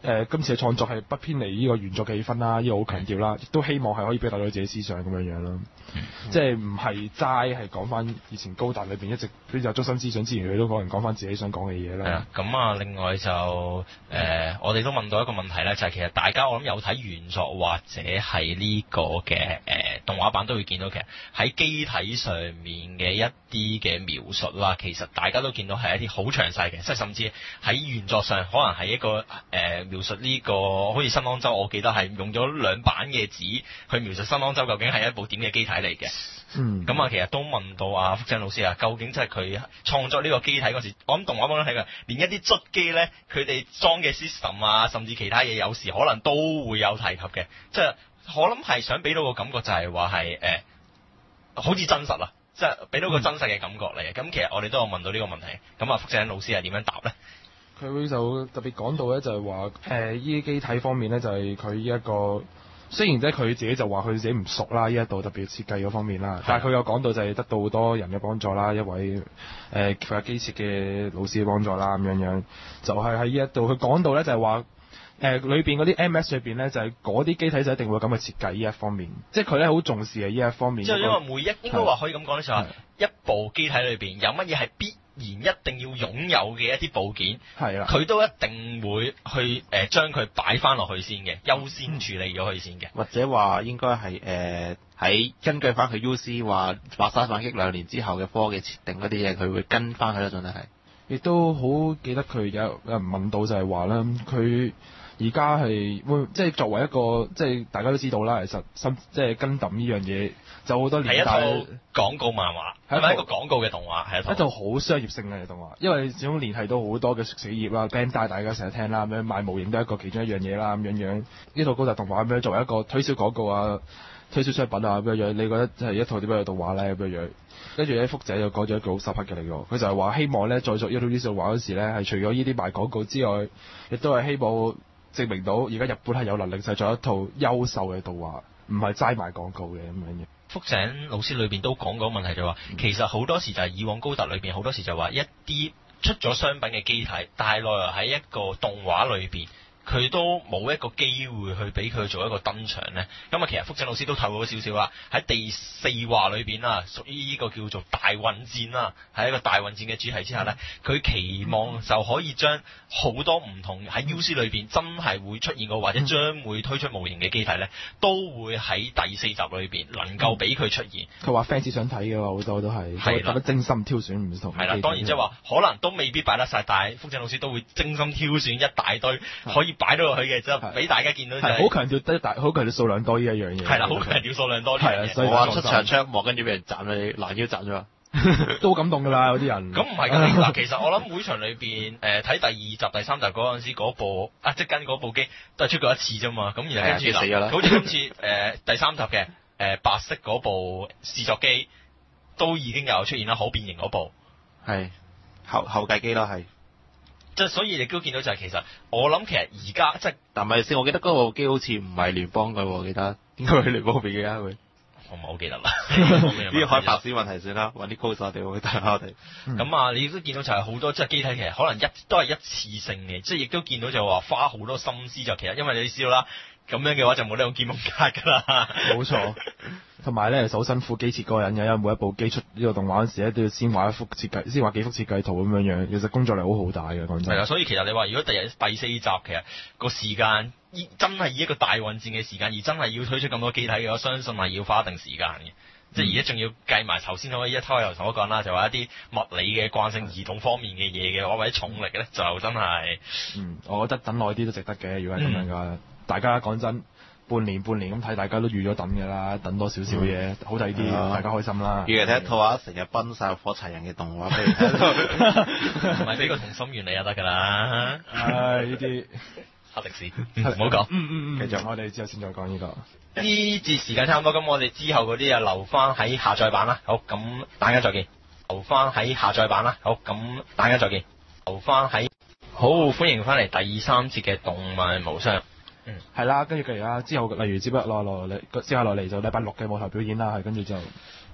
呃、今次嘅創作係不偏離呢個原作嘅氣氛啦，呢、呢個好強調啦，亦都希望係可以表達到自己思想咁樣樣咯。嗯、即係唔係齋係講翻以前高達裏邊一直佢有中心思想之前，佢都可能講翻自己想講嘅嘢啦。 係啊，咁啊，另外就誒、呃，我哋都問到一個問題咧，就係、是、其實大家我諗有睇原作或者係呢個嘅誒、呃、動畫版都會見到，其實喺機體上面嘅一啲嘅描述啦，其實大家都見到係一啲好詳細嘅，即係甚至喺原作上可能係一個誒、呃、描述呢、這個好似新安州，我記得係用咗兩版嘅紙去描述新安州究竟係一部點嘅機體嚟嘅。嗯，咁啊，其實都問到阿福井老師啊，究竟即係佢創作呢個機體嗰時，我諗動畫版都睇過，連一啲捽機咧，佢哋裝嘅 system 啊，甚至其他嘢，有時可能都會有提及嘅，即係我諗係想俾到個感覺就係話係誒，好似真實啊，即係俾到個真實嘅感覺嚟嘅。咁、嗯、其實我哋都有問到呢個問題，咁啊，福井老師係點樣答咧？ 佢就特別講到咧，就係話誒，依啲機體方面咧，就係佢依一個。雖然即係佢自己就話佢自己唔熟啦，呢一度特別設計嗰方面啦，但係佢有講到就係得到好多人嘅幫助啦，一位誒佢係機設嘅老師嘅幫助啦，咁樣樣就係喺呢一度佢講到咧就係話誒裏邊嗰啲 M S 裏邊咧就係嗰啲機體就一定會咁嘅設計呢一方面，即係佢咧好重視係呢一方面。即係因為每一應該話可以咁講咧，就係一部機體裏邊有乜嘢係必然一定要擁有嘅一啲部件，係啦，佢都一定會去誒將佢擺翻落去先嘅，優先處理咗佢先嘅， 或者話應該係誒喺根據翻佢 U C 話白沙反擊兩年之後嘅科技設定嗰啲嘢，佢會跟翻佢啦，真係。亦都好記得佢有有人問到就係話咧，佢而家係會即係作為一個即係大家都知道啦，其實新即係跟抌呢樣嘢就好多年代。係一套廣告漫畫，係咪一個廣告嘅動畫？係一套一套好商業性嘅動畫，因為始終聯繫到好多嘅企業啦 Bandai 大家成日聽啦，咁樣賣模型都係一個其中一樣嘢啦，咁樣樣呢套高達動畫咁樣作為一個推銷廣告啊、推銷商品啊咁樣樣，你覺得係一套點樣嘅動畫咧咁樣樣？跟住咧，福仔又講咗一句好深刻嘅嚟喎，佢就係話希望咧，再做呢套呢套動畫嗰時咧，係除咗呢啲賣廣告之外，亦都係希望證明到而家日本係有能力製作一套優秀嘅動畫，唔係齋賣廣告嘅咁樣嘅。福井老師裏邊都講過問題就話，其實好多時就係以往高達裏邊好多時就話一啲出咗商品嘅機體，但係內來喺一個動畫裏邊。佢都冇一個機會去俾佢做一個登場咧，咁啊其實福井老師都透露咗少少啦，喺第四話裏邊啦，屬於呢個叫做大混戰啦，喺一個大混戰嘅主題之下咧，佢期望就可以將好多唔同喺 U C 裏邊真係會出現過或者將會推出模型嘅機體咧，都會喺第四集裏邊能夠俾佢出現。佢話 fans 想睇嘅話，好多都係係啦，精心挑選唔同。係啦，當然即係話可能都未必擺得晒，但係福井老師都會精心挑選一大堆可以擺到落去嘅，就俾大家見到就係好強調得大，好強調數量多呢一樣嘢。係啦，好強調數量多呢樣嘢。所以話出場出幕，跟住俾人斬你攔腰斬咗，都好感動㗎啦！有啲人咁唔係㗎嗱，其實我諗會場裏邊誒睇第二集、第三集嗰陣時嗰部啊，即跟嗰部機都係出過一次啫嘛。咁然後跟住死咗啦，好似今次誒、呃、第三集嘅誒、呃、白色嗰部試作機都已經有出現啦，可變形嗰部係後後繼機啦，係。即係所以你都見到就係其實我諗其實而家即係，但係先我記得嗰部機好似唔係聯邦嘅，我記得點解係聯邦俾嘅啊？佢我唔係好記得啦。呢個開拍先問題算啦，揾啲 cos 我哋去睇下我哋。咁、嗯、啊，你都見到就係好多即係機體其實可能一都係一次性嘅，即係亦都見到就話花好多心思就其實因為你知道啦，咁樣嘅話就冇呢種建模卡㗎啦。冇錯。同埋咧，好辛苦機設嗰個人嘅，因為每一部機出呢個動畫嗰時咧，都要先畫一幅設計，先畫幾幅設計圖咁樣樣，其實工作量好好大嘅，講真。係啊，所以其實你話如果第日第四集其實個時間，真係以一個大混戰嘅時間，而真係要推出咁多機體嘅，我相信係要花一定時間嘅。嗯、即係而家仲要計埋頭先可以一開頭同我講啦，就話一啲物理嘅慣性移動方面嘅嘢嘅話，或者重力咧，就真係。嗯，我覺得等耐啲都值得嘅，如果係咁樣嘅話，嗯、大家講真。半年半年咁睇，大家都預咗等㗎啦，等多少少嘢，好睇啲，大家開心啦。預嚟睇一套啊，成日奔晒火柴人嘅動畫俾你睇，唔係俾個同心圓你就得㗎啦。唉，呢啲黑歷史，唔好講。嗯嗯嗯，繼續，我哋之後先再講呢個。呢節時間差唔多，咁我哋之後嗰啲啊留翻喺下載版啦。好，咁大家再見。留翻喺下載版啦。好，咁大家再見。留翻喺好，歡迎翻嚟第三節嘅動漫無雙。嗯，係啦，跟住繼續啦，之後例如接不落落嚟，接下落嚟就禮拜六嘅舞台表演啦，係跟住就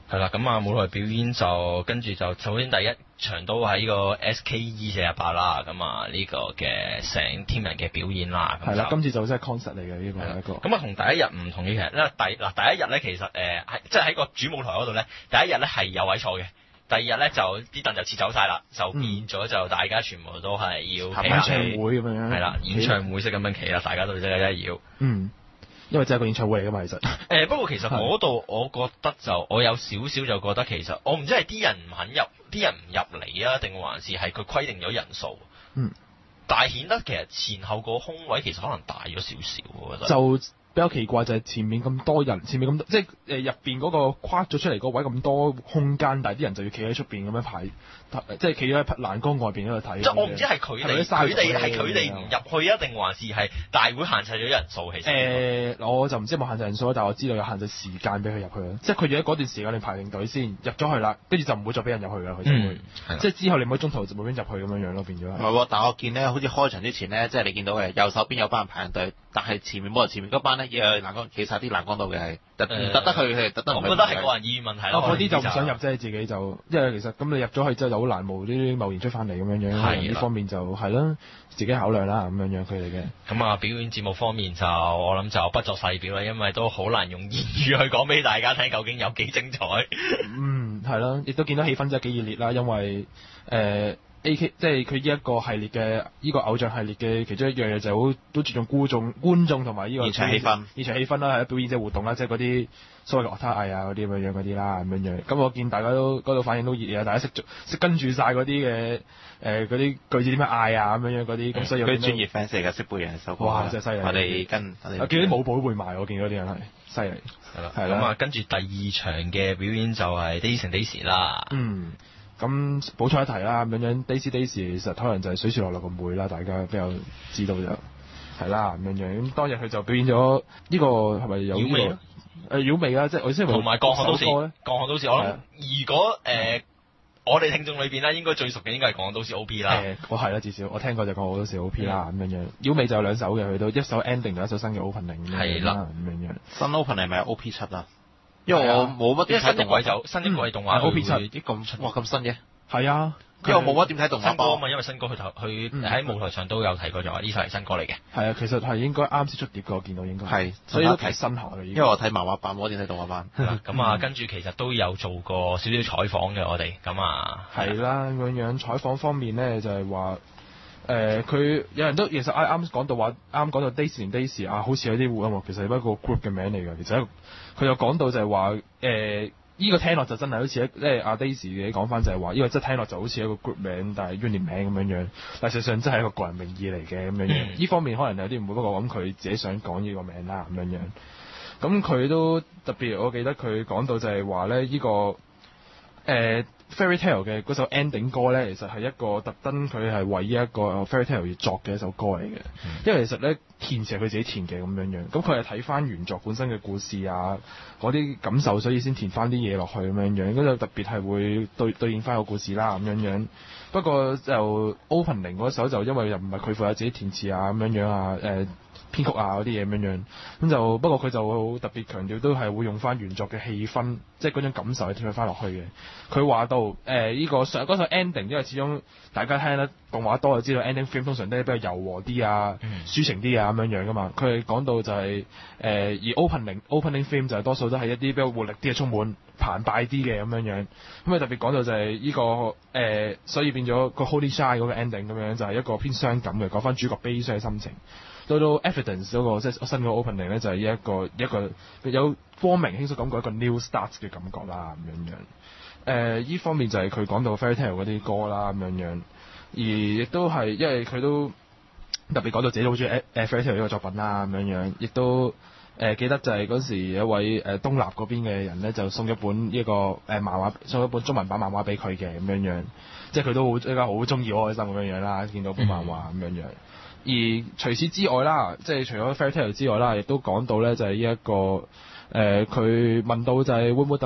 係啦，咁啊舞台表演就跟住就首先第一場都喺呢個 S K E 四一八啦，咁啊呢個嘅成 team 人嘅表演啦。 係啦，今次就真係 concert 嚟嘅呢個係一個。 咁啊同第一日唔同嘅其實，因為第嗱第一日咧其實誒係即係喺個主舞台嗰度咧，第一日咧係有位坐嘅。第二日咧就啲凳就撤走晒啦，就變咗就大家全部都係要企演唱會咁樣。係啦，演唱會式咁樣企啦，大家都真係要。嗯。 因為真係個演唱會嚟㗎嘛，其實。誒、 呃、不過其實嗰度我覺得就我有少少就覺得其實我唔知係啲人唔肯入，啲人唔入嚟啊，定還是係佢規定咗人數。嗯。但係顯得其實前後個空位其實可能大咗少少，我覺得。就比較奇怪就係前面咁多人，前面咁多即係誒入邊嗰個跨咗出嚟個位咁多空間，但係啲人就要企喺出邊咁樣排，即係企咗喺欄杆外邊喺度睇。即係我唔知係佢哋，佢哋係佢哋唔入去啊，定還是係大會限制咗人數？其實誒、 呃，我就唔知有冇限制人數，但係我知道有限制時間俾佢入去啊。即係佢要喺嗰段時間你排定隊先入咗去啦，跟住就唔會再俾人入去啦。佢就會，嗯、即係之後你唔可以中途就冇俾人入去咁樣樣咯，變咗。唔係喎， 但係我見咧，好似開場之前咧，即係你見到嘅右手邊有班人排緊隊，但係前面冇人，前面嗰班咧誒欄杆企晒啲欄杆度嘅係特特得佢係特登。 我覺得係個人意願問題咯。 嗰啲就唔想入啫，自己就因為其實咁你入咗去之後就好難無啲貿然出翻嚟咁樣樣。呢方面就係啦，自己考量啦咁樣樣佢哋嘅。 咁啊，表演節目方面就我諗就不作細表啦，因為都好難用言語去講俾大家聽究竟有幾精彩。 嗯，係啦，亦都見到氣氛真係幾熱烈啦，因為誒。呃 A K 即係佢呢一個系列嘅呢個偶像系列嘅其中一樣嘢就係好都注重觀眾觀眾同埋呢個現場氣氛， 現場氣氛啦，係表演者活動啦，即係嗰啲所謂嘅樂壇藝啊嗰啲咁樣樣嗰啲啦咁樣樣。咁我見大家都嗰度反應都熱烈啊，大家識識跟住晒嗰啲嘅誒嗰啲句子點樣嗌啊咁樣樣嗰啲，咁所以嗰啲專業 fans 嚟嘅識背人首歌。 哇！真係犀利！ 我哋跟我哋。 我見啲舞步都背埋，我見嗰啲人係犀利。 係啦，係啦。咁啊，跟住第二場嘅表演就係 Daisy and Daisy 啦。 嗯。咁補充一提啦，咁樣樣 Daisy Daisy 其實可能就係水樹落落個妹啦，大家比較知道就係啦咁樣樣。咁當日佢就表演咗呢、這個係咪有呢、這個誒妖媚啦，即係我先同埋鋼學都市，鋼學都市我諗如果誒、呃、我哋聽眾裏邊咧，應該最熟嘅應該係鋼學都市 O P 啦。誒， 我係啦，至少我聽過就鋼學都市 O P 啦咁樣樣。妖媚就有兩首嘅，去到一首 ending 同一首新嘅 opening 係啦咁樣樣。 新 opening 係咪 O P 七啊？因為我冇乜點睇動畫就新一季動畫 O P 七啲咁哇咁新嘅。 係啊， 因為我冇乜點睇動畫新歌啊嘛，因為新歌佢頭佢喺舞台上都有提過，就話呢首係新歌嚟嘅。 係啊，其實係應該啱先出碟嘅，我見到應該係， 所以都睇新下嘅。 因為我睇漫畫版，我點睇動畫版。 咁啊，跟住其實都有做過少少採訪嘅，我哋咁啊。 係啦，咁樣採訪方面咧，就係話誒，佢有人都其實啱啱講到話，啱講到 Daisy and Daisy 啊，好似有啲活啊，其實係一個 group 嘅名嚟㗎。其實佢有講到就係話誒。呢個聽落就真係好似一，即係阿 Daisy 嘅講翻就係話，呢個真係聽落就好似一個 group 名，但係 unit 名咁樣樣，但實際上真係一個個人名義嚟嘅咁樣樣。呢、嗯、方面可能有啲唔會，不過咁佢自己想講呢個名啦咁樣樣。咁佢都特別，我記得佢講到就係話咧，呢、這個誒、呃、Fairy Tale 嘅嗰首 ending 歌咧，其實係一個特登佢係為呢一個 Fairy Tale 而作嘅一首歌嚟嘅。嗯、因為其實咧填詞係佢自己填嘅咁樣樣，咁佢係睇翻原作本身嘅故事啊，嗰啲感受，所以先填翻啲嘢落去咁樣樣，咁就特別係會對對應翻個故事啦咁樣樣。不過就 opening 嗰首就因為又唔係佢負責自己填詞啊咁樣樣啊誒。呃編曲啊嗰啲嘢咁樣樣，咁就不過佢就會好特別強調，都係會用翻原作嘅氣氛，即係嗰種感受去貼翻落去嘅。佢話到誒呢個上嗰首 ending，因為始終大家聽得動畫多就知道 ending theme 通常都係比較柔和啲啊、嗯、抒情啲啊咁樣樣噶嘛。佢係講到就係、是、誒、呃、而 opening opening theme 就係多數都係一啲比較活力啲嘅、充滿澎湃啲嘅咁樣樣。咁啊特別講到就係呢、這個誒、呃，所以變咗個 Holy Shy 嗰個 ending 咁樣，就係一個偏傷感嘅，講翻主角悲傷嘅心情。到到 Evidence 嗰、那個即係新個 opening 咧，就係一個一個有光明輕鬆感覺一個 new start 嘅感覺啦咁樣樣。誒、呃，依方面就係佢講到 Fairy Tale 嗰啲歌啦咁樣樣，而亦都係因為佢都特別講到自己好中意誒 Fairy Tale 呢個作品啦咁樣樣，亦都誒、呃、記得就係嗰時有一位誒、呃、東立嗰邊嘅人咧，就送一本呢個誒漫畫，送一本中文版漫畫俾佢嘅咁樣樣，即係佢都好依家好中意好開心咁樣樣啦，見到本漫畫咁樣樣。而除此之外啦，即係除咗 Fairy Tale 之外啦，亦都講到咧就係呢一個誒，佢、呃、問到就係會唔會特別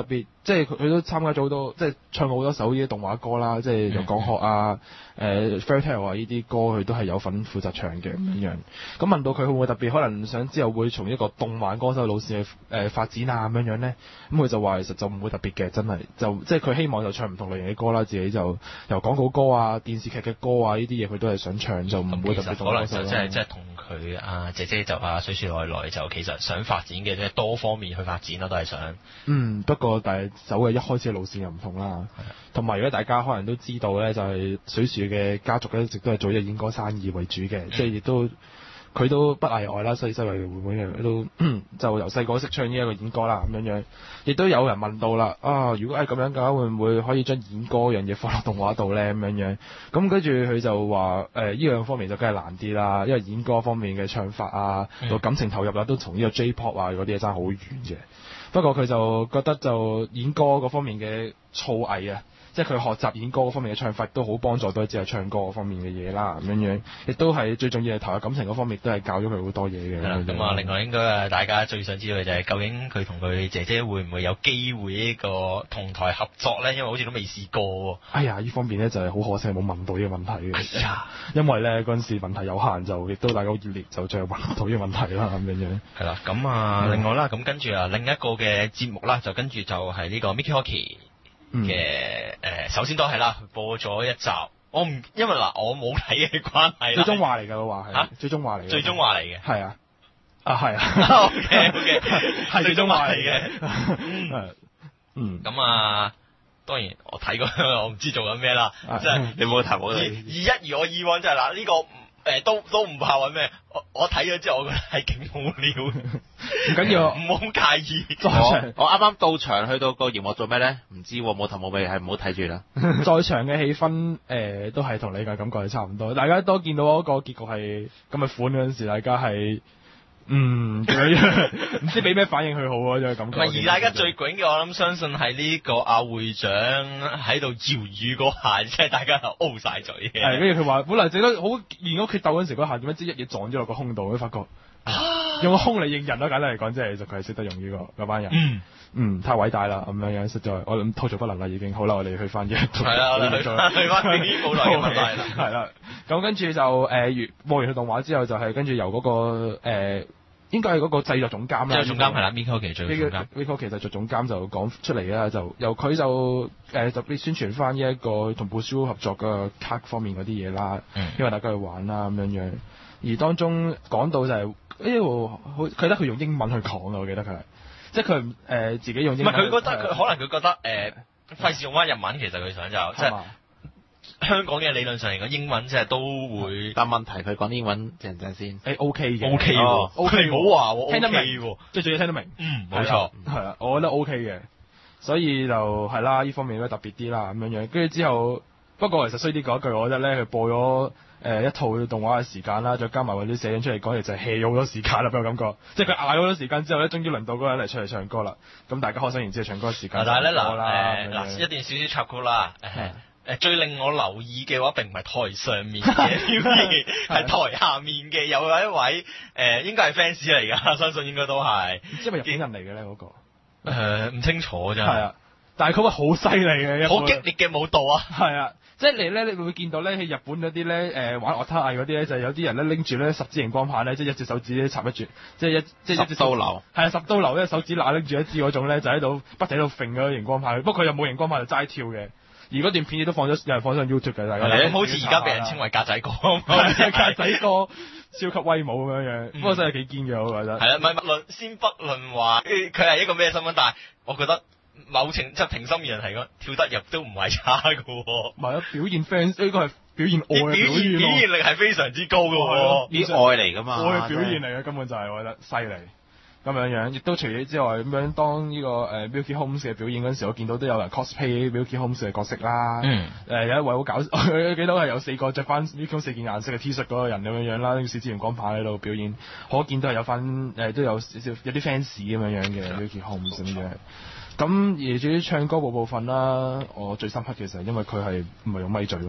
即係佢佢都參加咗好多，即係唱過好多首呢啲動畫歌啦，即係有講學啊、誒 Fairy Tail 啊呢啲歌，佢都係有份負責唱嘅咁樣。咁問到佢會唔會特別可能想之後會從一個動漫歌手路線去誒發展啊咁樣樣咧？咁佢就話其實就唔會特別嘅，真係就即係佢希望就唱唔同類型嘅歌啦，自己就由廣告歌啊、電視劇嘅歌啊呢啲嘢佢都係想唱，就唔會特別動歌手。 可能就即係即係同佢啊姐姐就啊水樹奈奈就其實想發展嘅即係多方面去發展啦，都係想。嗯， 不過但係走嘅一開始嘅路線又唔同啦。同埋如果大家可能都知道咧，就係、是、水樹嘅家族咧一直都係做呢個演歌生意為主嘅，嗯、即係亦都佢都不例外啦。所以周圍會唔會都就由細個識唱呢一個演歌啦咁樣樣。亦都有人問到啦，啊如果係咁樣嘅話，會唔會可以將演歌樣嘢放落動畫度咧咁樣樣？咁跟住佢就話誒呢兩方面就梗係難啲啦，因為演歌方面嘅唱法啊，個、嗯、感情投入啦，都同呢個 J-pop 啊嗰啲嘢爭好遠嘅。不過佢就覺得就演歌嗰方面嘅造詣啊，即係佢學習演歌嗰方面嘅唱法都好幫助到，只係唱歌嗰方面嘅嘢啦咁樣樣，亦都係最重要係投入感情嗰方面都係教咗佢好多嘢嘅。 咁啊，另外應該啊，大家最想知道嘅就係究竟佢同佢姐姐會唔會有機會呢個同台合作咧？因為好似都未試過喎。 哎呀，呢方面咧就係好可惜冇問到呢個問題嘅。 哎呀， 因為咧嗰陣時問題有限，就亦都大家好熱烈，就最後問到呢個問題啦咁樣樣。 係啦，咁啊，另外啦，咁跟住啊，另一個嘅節目啦，就跟住就係呢個 Mickey Hockey 嘅誒、呃，首先都係啦，播咗一集。我唔因為嗱，我冇睇嘅關係啦。 最終話嚟㗎，我話係。嚇！最終話嚟嘅。 最終話嚟嘅。 係啊。啊係啊。 OK OK，係最終話嚟嘅。 嗯。嗯。 咁啊，當然我睇過，我唔知做緊咩啦。即係你冇睇我。 二二一而我以往就係嗱呢個。誒都都唔怕揾咩？我我睇咗之後，我覺得係勁無聊。 唔緊要， 唔好介意。 我我啱啱到場去到個熒幕做咩咧？唔知喎，冇頭冇尾，係唔好睇住啦。 在場嘅氣氛誒、呃、都係同你嘅感覺係差唔多。大家都見到嗰個結局係咁嘅款嗰陣時，大家係嗯點樣？唔知俾咩反應佢好啊？就感覺。 而大家最囧嘅，我諗相信係呢個阿會長喺度搖魚嗰下，即係大家就 O 晒嘴嘅。 係，跟住佢話本來整得好練嗰決鬥嗰陣時嗰下，點解知一嘢撞咗落個空度，都發覺、啊、用個空嚟應人咯。簡單嚟講，即係其實佢係識得用呢、這個嗰班人。嗯嗯，太偉大啦咁樣樣，實在我諗吐槽不能啦已經。好啦，我哋去翻呢一套。係啦，我哋去翻去翻呢啲冇耐嘅問題啦。係啦，咁跟住就誒完播完佢動畫之後，就係跟住由嗰、那個誒。呃應該係嗰個製作總監啦， 製作總監係啦 Mickey Hockey 製作總監 Mickey Hockey 製作總監就講出嚟啦，就由佢就誒、呃、特別宣傳翻呢一個同 Bushu 合作嘅卡方面嗰啲嘢啦，嗯、因為大家去玩啦咁樣樣。而當中講到就係、是，誒、欸、好，佢覺得佢用英文去講啊，我記得佢係，即係佢誒自己用英文。 唔係佢覺得佢可能佢覺得誒費事用翻日文，其實佢想就即係。香港嘅理論上嚟講，英文即係都會， 但問題佢講啲英文正唔正先？ 誒 OK 嘅 ，OK 喎，OK 唔好話喎， 聽得明喎， 最重要聽得明。 嗯，冇錯， 係啊，我覺得 OK 嘅，所以就係啦，呢方面都特別啲啦，咁樣樣。跟住之後，不過其實衰啲講一句，我覺得咧，佢播咗誒、呃、一套動畫嘅時間啦，再加埋嗰啲寫緊出嚟講，其實係 hea 咗好多時間啦，俾我感覺。即係佢嗌咗好多時間之後咧，終於輪到嗰個人嚟出嚟唱歌啦。咁大家可想而知，唱歌嘅時間。 但係咧嗱誒嗱一段少少插曲啦。誒最令我留意嘅話並唔係台上面嘅表現，係台下面嘅有一位誒、呃、應該係 fans 嚟㗎，相信應該都係。 即係咪日本人嚟嘅咧嗰個？誒唔、 呃、清楚咋。係啊， 但係佢話好犀利嘅， 好激烈嘅舞蹈啊！ 係啊，即係你咧，你會唔會見到咧喺日本嗰啲咧誒玩樂他藝嗰啲咧，就係、有啲人咧拎住咧十支熒光棒咧，即係一隻手指咧插一住，即係一即係一隻刀流。係啊，十刀流，一隻手指揦拎住一支嗰種咧，就喺度不停喺度揈嗰個熒光棒。不過佢又冇熒光棒，就齋跳嘅。而嗰段片亦都放咗，有人放上 YouTube 嘅，大家。 咁好似而家俾人稱為格仔歌， 格仔歌超級威武咁樣樣。不過真係幾堅嘅，我覺得。係啊，唔係不論先不論話佢係一個咩身份，但係我覺得某程即係平心而論嚟講，跳得入都唔係差嘅。 唔係啊，表現 fans 呢個係表現愛嘅表現， 表現力係非常之高嘅。 啲愛嚟㗎嘛， 愛嘅表現嚟嘅根本就係我覺得犀利。咁樣樣，亦都除咗之外，咁樣當呢、這個誒、呃、Milky Holmes 嘅表演嗰陣時，我見到都有人 cosplay Milky Holmes 嘅角色啦。嗯。誒、呃、有一位好搞笑，我記得係有四個着翻 Milky Holmes 四件顏色嘅 T 恤嗰個人咁樣樣啦，拎住四支熒光棒喺度表演，可見都係有翻誒、呃、都有少少有啲 fans 咁樣樣嘅 Milky Holmes 咁樣。咁而至於唱歌部部分啦，我最深刻嘅就係因為佢係唔係用咪嘴咯。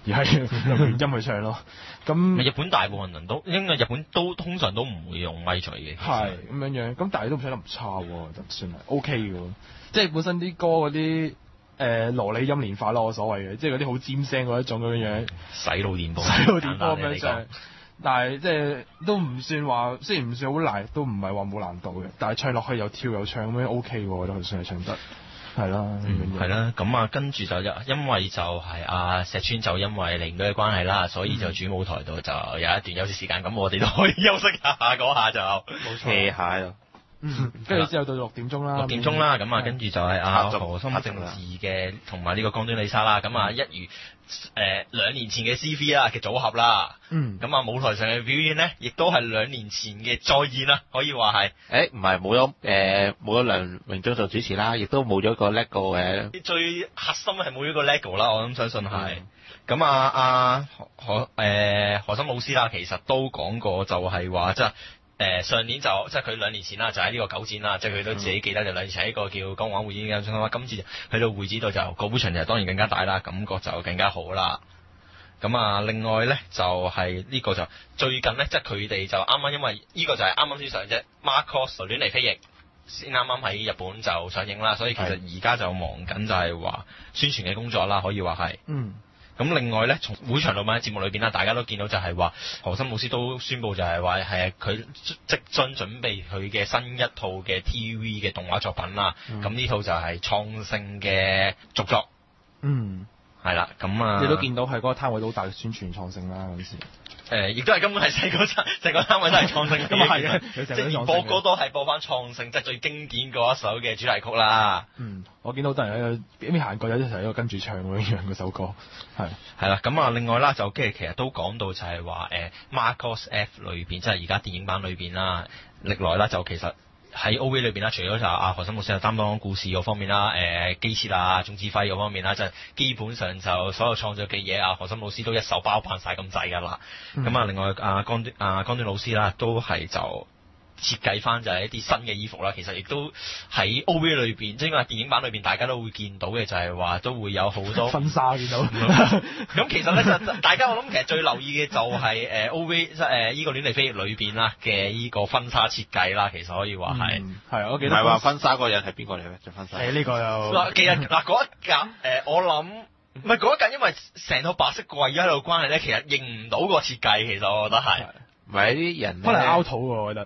而係用原音去唱咯。咁日本大部分人都，因為日本都通常都唔會用咪嘴嘅。 係咁樣樣，咁但係都唔唱得唔差喎，就算係 O K 嘅喎。即係本身啲歌嗰啲誒蘿莉音連發啦，我所謂嘅，即係嗰啲好尖聲嗰一種咁樣樣。 洗腦電波， 洗腦電波咁樣唱。但係即係都唔算話，雖然唔算好難，都唔係話冇難度嘅。但係唱落去又跳又唱咁樣 O K 喎，我覺得佢算係唱得。係啦， 係啦，咁啊，跟住就因為就係阿石川就因為鄰居嘅關係啦，所以就主舞台度就有一段休息時間，咁我哋都可以休息下嗰下就冇錯下咯。 嗯，跟住之後到六點鐘啦， 六點鐘啦，咁啊，跟住就係阿河森正治嘅同埋呢個江端理沙啦，咁啊，一如誒兩年前嘅 C V 啦嘅組合啦， 嗯， 咁啊舞台上嘅表演咧，亦都係兩年前嘅再現啦，可以話係。 誒唔係冇咗誒冇咗梁榮忠做主持啦，亦都冇咗個 LEGO 嘅。 最核心係冇咗個 LEGO 啦，我諗相信係。咁啊啊河誒河森老師啦，其實都講過就係話即係。誒、呃、上年就即係佢兩年前啦，就喺呢個九展啦，即係佢都自己記得就兩年前喺一個叫江灣會展嘅中心啦。今次就去到會展度就嗰杯場就當然更加大啦，感覺就更加好啦。咁啊，另外咧就係、是、呢個就最近咧，即係佢哋就啱啱因為呢個就係啱啱先上啫，Macross 亂嚟飛翼先啱啱喺日本就上映啦，所以其實而家就忙緊就係話宣傳嘅工作啦，可以話係。 嗯。 咁另外咧，從會場老闆喺節目裏邊啦，大家都見到就係話河森老師都宣布就係話係佢即將準備佢嘅新一套嘅 T V 嘅動畫作品啦。咁呢、嗯、套就係創聖嘅續作。嗯，係啦，咁啊， 你都見到係嗰個攤位都好大嘅宣傳創聖啦嗰陣時。 誒，亦都係根本係細個成成個攤位都係創聖嘅， 係嘅， 即係播歌都係播翻創聖，即係最經典嗰一首嘅主題曲啦。 嗯，我見到好多人喺邊邊行過，有啲時候喺度跟住唱咁樣嗰首歌，係係啦。咁啊，另外啦，就跟住其實都講到就係話誒 Macross F 裏邊，即係而家電影版裏邊啦，歷來啦就其實。喺 O V 裏邊啦，除咗就阿河森老師係擔當故事嗰方面啦，誒、呃、機設啊、總指揮嗰方面啦，即係基本上就所有創作嘅嘢，阿河森老師都一手包辦晒咁滯㗎啦。咁啊、嗯，另外阿江端阿江端老師啦，都係就設計翻就係一啲新嘅衣服啦。其實亦都喺 O V 裏邊，即係因為電影版裏邊大家都會見到嘅就係話都會有好多婚紗見到。 咁其實咧就大家我諗其實最留意嘅就係誒 O V 即係誒依個亂嚟飛翼裏邊啦嘅依個婚紗設計啦，其實可以話係係我記得唔係話婚紗嗰個人係邊個嚟嘅着婚紗？ 誒呢個又嗱，其實嗱嗰一格誒，我諗唔係嗰一格，因為成套白色貴喺度關係咧，其實認唔到個設計，其實我覺得係。 唔係啲人可能拗肚喎，我覺得。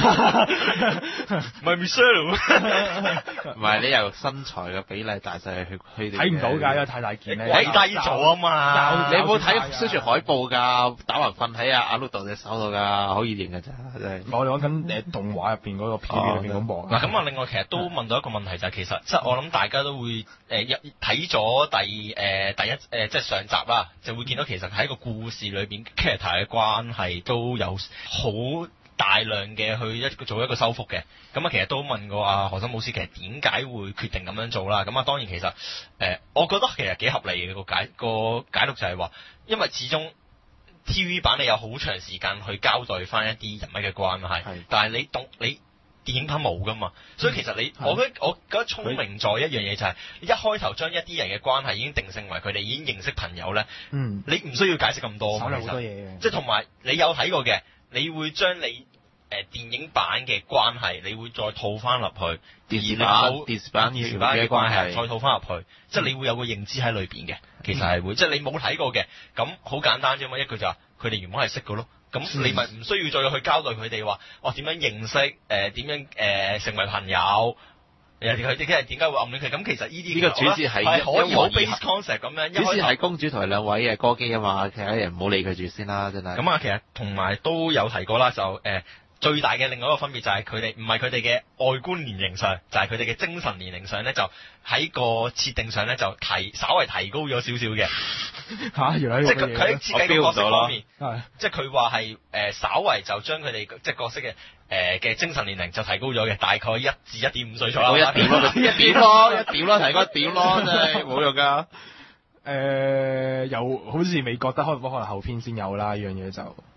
唔係 Michelle， 唔係你由身材嘅比例大細去去睇唔到㗎，因為太大件咧。 鬼低咗啊嘛！ 你有冇睇宣傳海報㗎？打橫瞓喺阿阿 Ludo 隻手度㗎，好易認㗎咋，真係。 我哋講緊誒動畫入邊嗰個片裏邊咁望。 嗱咁啊，另外其實都問到一個問題就係其實即係我諗大家都會誒睇咗第誒、呃、第一誒、呃、即係上集啦，就會見到其實喺個故事裏邊 character 嘅關係都有。好大量嘅去一個做一個修復嘅，咁啊其實都問過阿河森老師，其實點解會決定咁樣做啦？咁啊當然其實誒、呃，我覺得其實幾合理嘅個解個解讀就係話，因為始終 T V 版你有好長時間去交代翻一啲人物嘅關係，是但係你動你電影版冇噶嘛，所以其實你、嗯、我覺得我覺得聰明在一樣嘢就係、是、一開頭將一啲人嘅關係已經定性為佢哋已經認識朋友咧，嗯，你唔需要解釋咁多， 省略好多嘢嘅， 即係同埋你有睇過嘅。你會將你誒、呃、電影版嘅關係，你會再套翻入去電視版、電視版、電視版嘅關係， 再套翻入去，嗯、即係你會有個認知喺裏邊嘅。其實係會，嗯、即係你冇睇過嘅，咁好簡單啫嘛。一句就話佢哋原本係識嘅咯，咁你咪唔需要再去交代佢哋話，哦點樣認識，誒、呃、點樣誒、呃、成為朋友。佢哋佢哋點解會暗戀佢？咁其實呢啲呢個主旨係可以好 base concept 咁樣。 主旨係公主同兩位嘅歌姬啊嘛，其他人唔好理佢住先啦，真係。 咁啊，其實同埋都有提過啦，就誒、呃、最大嘅另外一個分別就係佢哋唔係佢哋嘅外觀年齡上，就係佢哋嘅精神年齡上咧，就喺個設定上咧就提稍為提高咗少少嘅。 嚇、啊，原來即係佢喺設計嘅角色方面， 係即係佢話係誒稍為就將佢哋即係角色嘅。誒嘅、呃、精神年齡就提高咗嘅，大概一至一點五歲左右。 一點咯，一點咯，一點咯，提高一點咯，真係冇用㗎。 誒，又好似未覺得，可能可能後篇先有啦，呢樣嘢就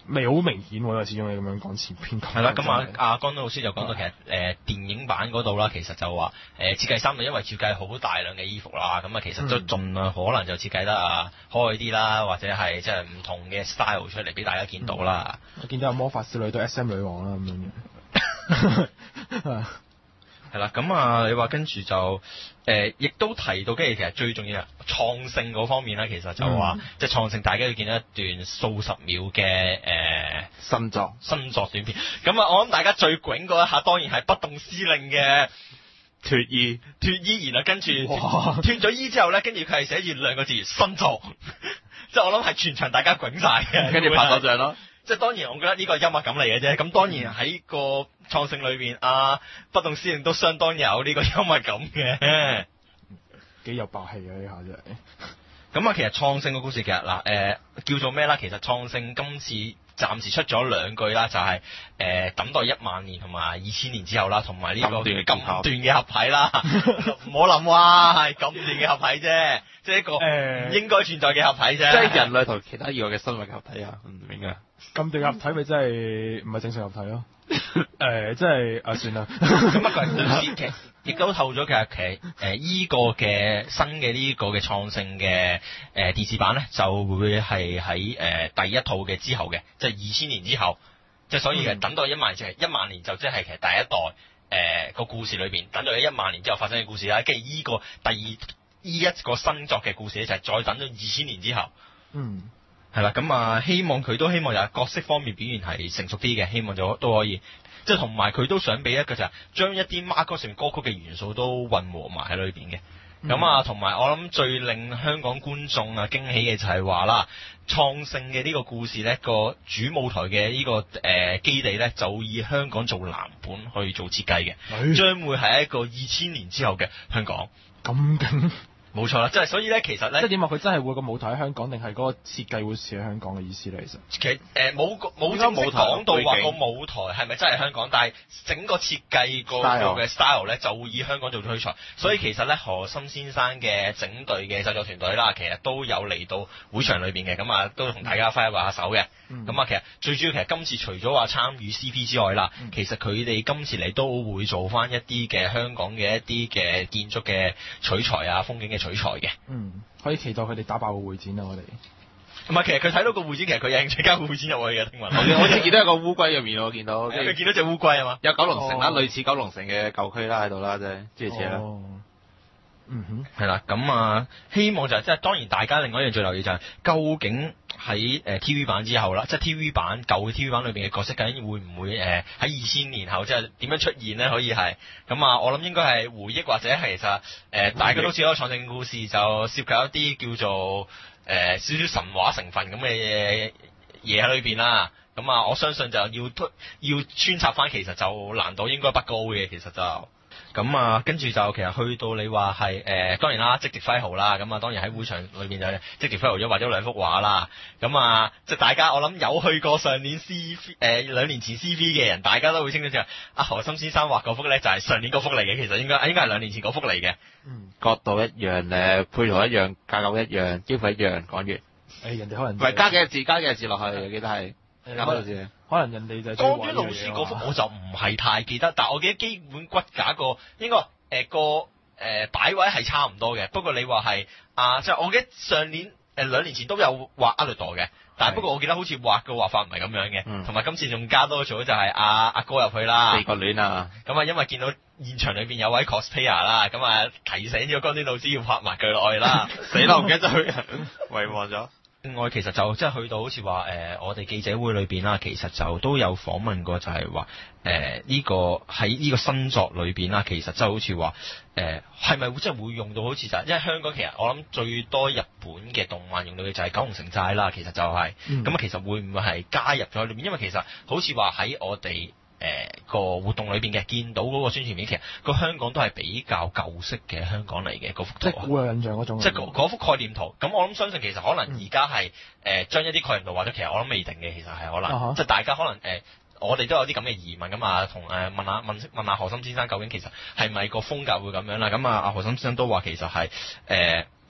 未好明顯喎，因為始終你咁樣講前篇講。 係啦，咁啊阿江老師就講到其實誒、呃、電影版嗰度啦，其實就話誒、呃、設計衫就因為設計好大量嘅衣服啦，咁啊其實都盡量可能就設計得啊可愛啲啦，或者係即係唔同嘅 style 出嚟俾大家見到啦。 嗯、我見到有魔法少女對 S M 女王啦咁樣嘅。 係啦，咁啊，你話跟住就誒，亦、呃、都提到，跟住其實最重要係創性嗰方面啦。其實就話、嗯、即係創性，大家要見到一段數十秒嘅誒、呃、 新作新作短片。咁啊，我諗大家最囧嗰一下，當然係不動司令嘅脫衣脫衣，然後跟住脫咗衣之後咧，跟住佢係寫住兩個字新作，即係我諗係全場大家囧晒嘅， 跟住拍手掌咯。 即係當然，我覺得呢個係幽默感嚟嘅啫。咁當然喺個創性裏邊，啊不動司令都相當有呢個幽默感嘅， 幾有霸氣啊！呢下真係。 咁啊，其實創性個故事其實嗱誒、呃、叫做咩啦？其實創性今次暫時出咗兩句啦，就係、是、誒、呃、等待一萬年同埋二千年之後啦，同埋呢個咁段嘅合體啦。唔好諗哇，係咁段嘅合體啫，即係一個唔應該存在嘅合體啫。 即係人類同其他以外嘅生物嘅合體啊？唔明啊？ 咁段合體咪真係唔係正常合體咯？誒、呃，即係啊，算啦。 咁啊，佢故事劇亦都透咗嘅劇誒依個嘅新嘅呢個嘅創性嘅誒、呃、電視版咧，就會係喺誒第一套嘅之後嘅，即係二千年之後，即係所以其實等到一萬就係一萬年就即係其實第一代誒、呃、個故事裏邊等到一萬年之後發生嘅故事啦，跟住依個第二依一個新作嘅故事咧，就係再等到二千年之後。 嗯。 係啦，咁啊，希望佢都希望有角色方面表現係成熟啲嘅，希望就都可以，即係同埋佢都想俾一個就係將一啲孖歌上面歌曲嘅元素都混和埋喺裏邊嘅。咁、嗯、啊，同埋我諗最令香港觀眾啊驚喜嘅就係話啦，創性嘅呢個故事咧，個主舞台嘅呢、這個誒、呃、基地咧，就以香港做藍本去做設計嘅，哎、將會係一個二千年之後嘅香港。 咁勁！ 冇錯啦，即係所以咧，其實咧， 即係點話佢真係會個舞台喺香港，定係嗰個設計會似喺香港嘅意思咧？其實其實誒冇冇正式講到話個舞台係咪真係香港，但係整個設計個嘅 style 咧就會以香港做取材。所以其實咧，何心先生嘅整隊嘅製作團隊啦，其實都有嚟到會場裏邊嘅，咁啊都同大家揮一下手嘅。咁、嗯、啊，其實最主要其實今次除咗話參與 C P 之外啦，嗯、其實佢哋今次嚟都會做翻一啲嘅香港嘅一啲嘅建築嘅取材啊、風景嘅取材嘅。 嗯，可以期待佢哋打爆個會展啊！我哋唔係，其實佢睇到個會展，其實佢有興趣加個會展入去嘅。聽聞我我只見到一個烏龜入面，我見到佢見到隻烏龜啊嘛， 有九龍城啦，哦、類似九龍城嘅舊區啦喺度啦，即係即係啦。 嗯哼， 係啦，咁啊，希望就係即係當然，大家另外一樣最留意就係、是、究竟喺誒 T V 版之後啦，即係 T V 版舊嘅 T V 版裏邊嘅角色，究竟會唔會誒喺二千年後即係點樣出現咧？可以係咁啊，我諗應該係回憶或者係其實誒大家都知道創性故事就涉及一啲叫做誒、呃、少少神話成分咁嘅嘢喺裏邊啦。咁啊，我相信就要推要穿插翻，其實就難度應該不高嘅，其實就。咁啊，跟住就其實去到你話係誒，當然啦，積極揮毫啦，咁啊，當然喺會場裏邊就積極揮毫咗畫咗兩幅畫啦。咁啊，即係大家我諗有去過上年 C 誒兩年前 C V 嘅人，大家都會清楚知道，阿何心先生畫嗰幅咧就係上年嗰幅嚟嘅，其實應該應該係兩年前嗰幅嚟嘅。 嗯，角度一樣誒，配圖一樣，架構一樣，幾乎一樣。講完。誒、 欸，人哋可能唔係加幾個字，加幾個字落去，我記得係加多個字。 可能人哋就係江端老師嗰幅我就唔係太記得，但係我記得基本骨架個應該誒、呃、個誒、呃、擺位係差唔多嘅。不過你話係啊，即、就、係、是、我記得上年誒、呃、兩年前都有畫阿雷朵嘅，但係不過我記得好似畫嘅畫法唔係咁樣嘅，同埋、嗯、今次仲加多咗就係阿阿哥入去啦。 四個戀啊！咁啊，因為見到現場裏邊有位 cosplayer 啦，咁啊提醒咗江端老師要拍埋佢落去啦。死啦！唔記得咗佢遺忘咗。另外，其實就即係去到好似話誒，我哋記者會裏邊啦，其實就都有訪問過就，就係話誒呢個喺呢個新作裏邊啦，其實即係好似話誒係咪會即係會用到好似就係，因為香港其實我諗最多日本嘅動漫用到嘅就係九龍城寨啦，其實就係咁啊，其實會唔會係加入咗喺裏邊？因為其實好似話喺我哋誒、呃、個活動裏邊嘅見到嗰個宣傳片，其實個香港都係比較舊式嘅香港嚟嘅嗰幅圖， 即係好有印象嗰種。 即係嗰幅概念圖。咁我諗相信其實可能而家係誒將一啲概念圖畫咗，其實我諗未定嘅，其實係可能。Uh huh. 即係大家可能誒、呃，我哋都有啲咁嘅疑問咁啊，同誒、呃、問下問問下何心先生究竟其實係咪個風格會咁樣啦？咁啊，阿何心先生都話其實係誒。呃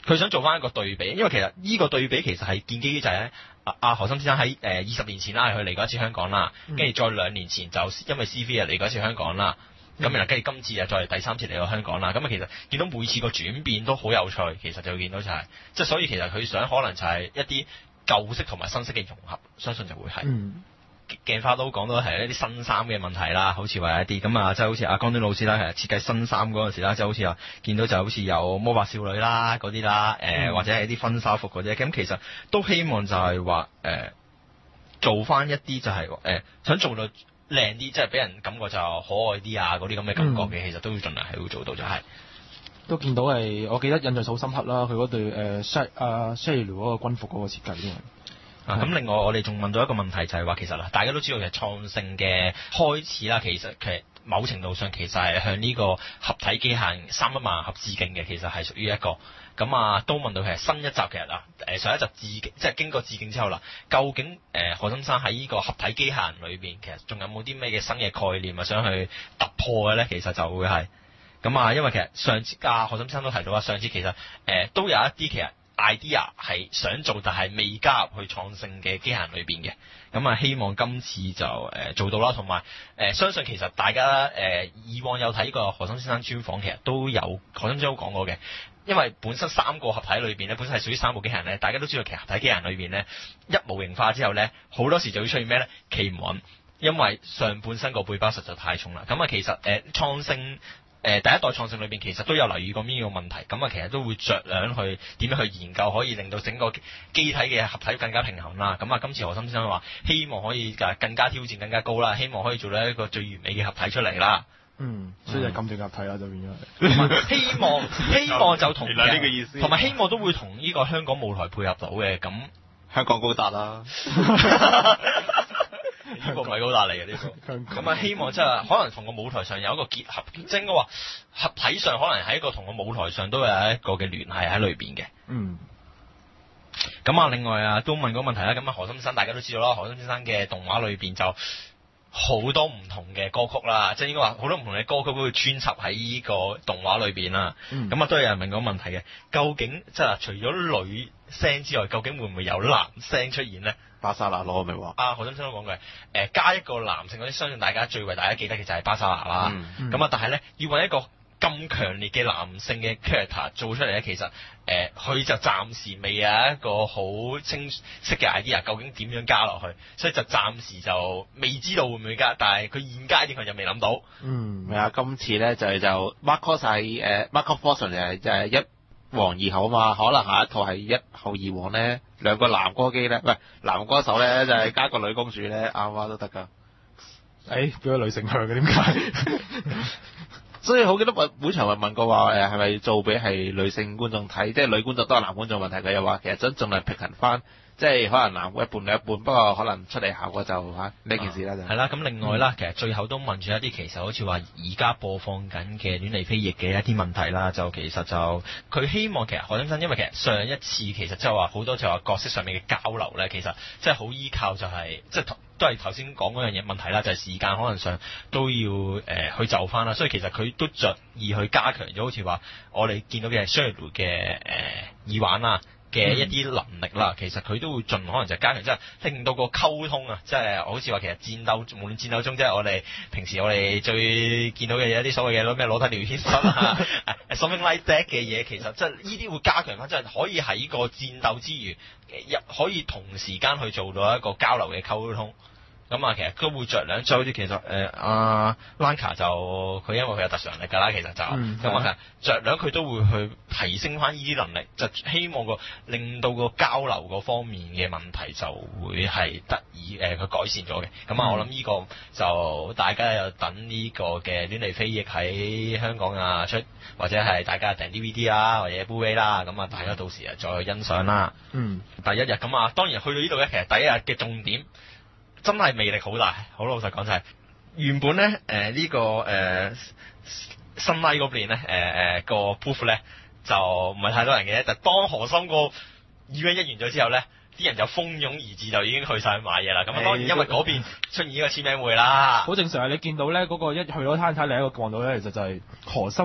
佢想做翻一個對比，因為其實呢個對比其實係建基於就係咧，阿阿何心先生喺誒二十年前啦，佢嚟過一次香港啦，跟住、嗯、再兩年前就因為 C V 啊嚟過一次香港啦，咁、嗯、然後跟住今次啊再嚟第三次嚟到香港啦，咁啊其實見到每次個轉變都好有趣，其實就會見到就係、是，即係所以其實佢想可能就係一啲舊式同埋新式嘅融合，相信就會係。嗯鏡花都講到係一啲新衫嘅問題啦，好似話一啲咁啊，即係好似阿江端老師啦，係設計新衫嗰陣時啦，即係好似話見到就好似有魔法少女啦嗰啲啦，誒、呃嗯、或者係啲婚紗服嗰啲，咁其實都希望就係話誒做翻一啲就係、是、誒、呃、想做到靚啲，即係俾人感覺就可愛啲啊嗰啲咁嘅感覺嘅，嗯、其實都要盡量係會做到就係、是。 都見到係，我記得印象好深刻啦，佢嗰對誒 Shell 啊 Shell 嗰個軍服嗰個設計因為。 啊！咁另外我哋仲問到一個問題就係話，其實啦，大家都知道其實創聖嘅開始啦，其實其實某程度上其實係向呢個合體機械三一萬能俠致敬嘅，其實係屬於一個。咁啊，都問到其實新一集其實啊，誒上一集致敬，即係經過致敬之後啦，究竟誒何心生喺呢個合體機械人裏邊，其實仲有冇啲咩嘅新嘅概念啊，想去突破嘅咧？其實就會係咁啊，因為其實上次啊何心生都提到啊，上次其實誒、呃、都有一啲其實。idea 係想做但係未加入去創聖嘅機械人裏邊嘅，咁啊希望今次就誒、呃、做到啦，同埋誒相信其實大家誒、呃、以往有睇過何心先生專訪，其實都有何心先生都講過嘅，因為本身三個合體裏邊咧，本身係屬於三部機械人咧，大家都知道其實合體機械人裏邊咧一模型化之後咧，好多時就會出現咩咧企唔穩，因為上半身個背包實在太重啦，咁啊其實誒創聖。誒、呃、第一代創聖裏邊其實都有留意過呢個問題，咁啊其實都會着量去點樣去研究，可以令到整個機體嘅合體更加平衡啦。咁啊今次何心先生話希望可以更加挑戰更加高啦，希望可以做到一個最完美嘅合體出嚟啦。 嗯，所以就咁正合體啦，就變咗。 希望希望就同原來呢個意思， 同埋希望都會同呢個香港舞台配合到嘅，咁香港高達啦。 呢個唔係高達嚟嘅呢個，咁啊希望即係可能同個舞台上有一個結合，即係應該話合體上可能喺一個同個舞台上都有一個嘅聯繫喺裏邊嘅。嗯。咁啊，另外啊都問個問題啦，咁啊何心先生大家都知道啦，何心先生嘅動畫裏邊就好多唔同嘅歌曲啦，即係應該話好多唔同嘅歌曲都會穿插喺呢個動畫裏邊啦。咁啊、嗯、都有人問個問題嘅，究竟即係除咗女聲之外，究竟會唔會有男聲出現咧？ 巴沙拿咯，咪話啊何心先生都講過，誒、呃、加一個男性嗰啲，相信大家最為大家記得嘅就係巴沙拿啦。咁啊、嗯，嗯、但係咧要揾一個咁強烈嘅男性嘅 character 做出嚟咧，其實誒佢、呃、就暫時未有一個好清晰嘅 idea，究竟點樣加落去，所以就暫時就未知道會唔會加，但係佢現階段佢就未諗到。嗯， 係啊，今次咧就係就 Marco 係誒 Marco Fortune 就係就係一黃二後啊嘛，可能下一套係一後二黃咧，兩個男歌姬咧，唔係男歌手咧就係、是、加個女公主咧，啱啊都得㗎。 誒，變咗女性向嘅點解？ 所以好記得問本場問問過話誒係咪做俾係女性觀眾睇，即係女觀眾都係男觀眾問題，佢又話其實想盡量平衡翻。即係可能男一半女一半，不過可能出嚟效果就嚇呢件事啦就係啦。咁另外啦，嗯、其實最後都問住一啲其實好似話而家播放緊嘅亂嚟飛翼嘅一啲問題啦。就其實就佢希望其實何先生，因為其實上一次其實即係話好多就話角色上面嘅交流咧，其實即係好依靠就係即係都係頭先講嗰樣嘢問題啦，就係、是、時間可能上都要誒、呃、去就翻啦。所以其實佢都着意去加強咗，好似話我哋見到嘅 Shirley 嘅誒耳環啦。嘅一啲能力啦，其實佢都會盡可能就加強，即係令到個溝通啊，即係好似話其實戰鬥無論戰鬥中，即係我哋平時我哋最見到嘅嘢，一啲所謂嘅攞咩裸體聊天室啊，something like that 嘅嘢，其實即係呢啲會加強翻，即係可以喺個戰鬥之餘，可以同時間去做到一個交流嘅溝通。咁啊，其實都會着量，就好似其實誒阿 Lanka 就佢因為佢有特殊能力㗎啦，其實就咁啊，着量佢都會去提升翻呢啲能力，就希望個令到個交流嗰方面嘅問題就會係得以誒佢、呃、改善咗嘅。咁啊，我諗呢個就大家又等呢個嘅亂嚟飛翼喺香港啊出，或者係大家訂 D V D 啦，或者 Blu-ray 啦，咁啊大家到時啊再去欣賞啦。嗯，第一日咁啊，當然去到呢度咧，其實第一日嘅重點。真係魅力好大，好老實講就係、是、原本咧誒呢、呃這個誒、呃、新拉嗰邊咧誒誒個 booth 咧就唔係太多人嘅，但當何心個 event 一完咗之後咧，啲人就蜂擁而至，就已經去晒買嘢啦。咁啊當然因為嗰邊出現呢個簽名會啦， 好正常啊！你見到咧嗰、那個一去到攤睇，另一個望到咧，其實就係何心。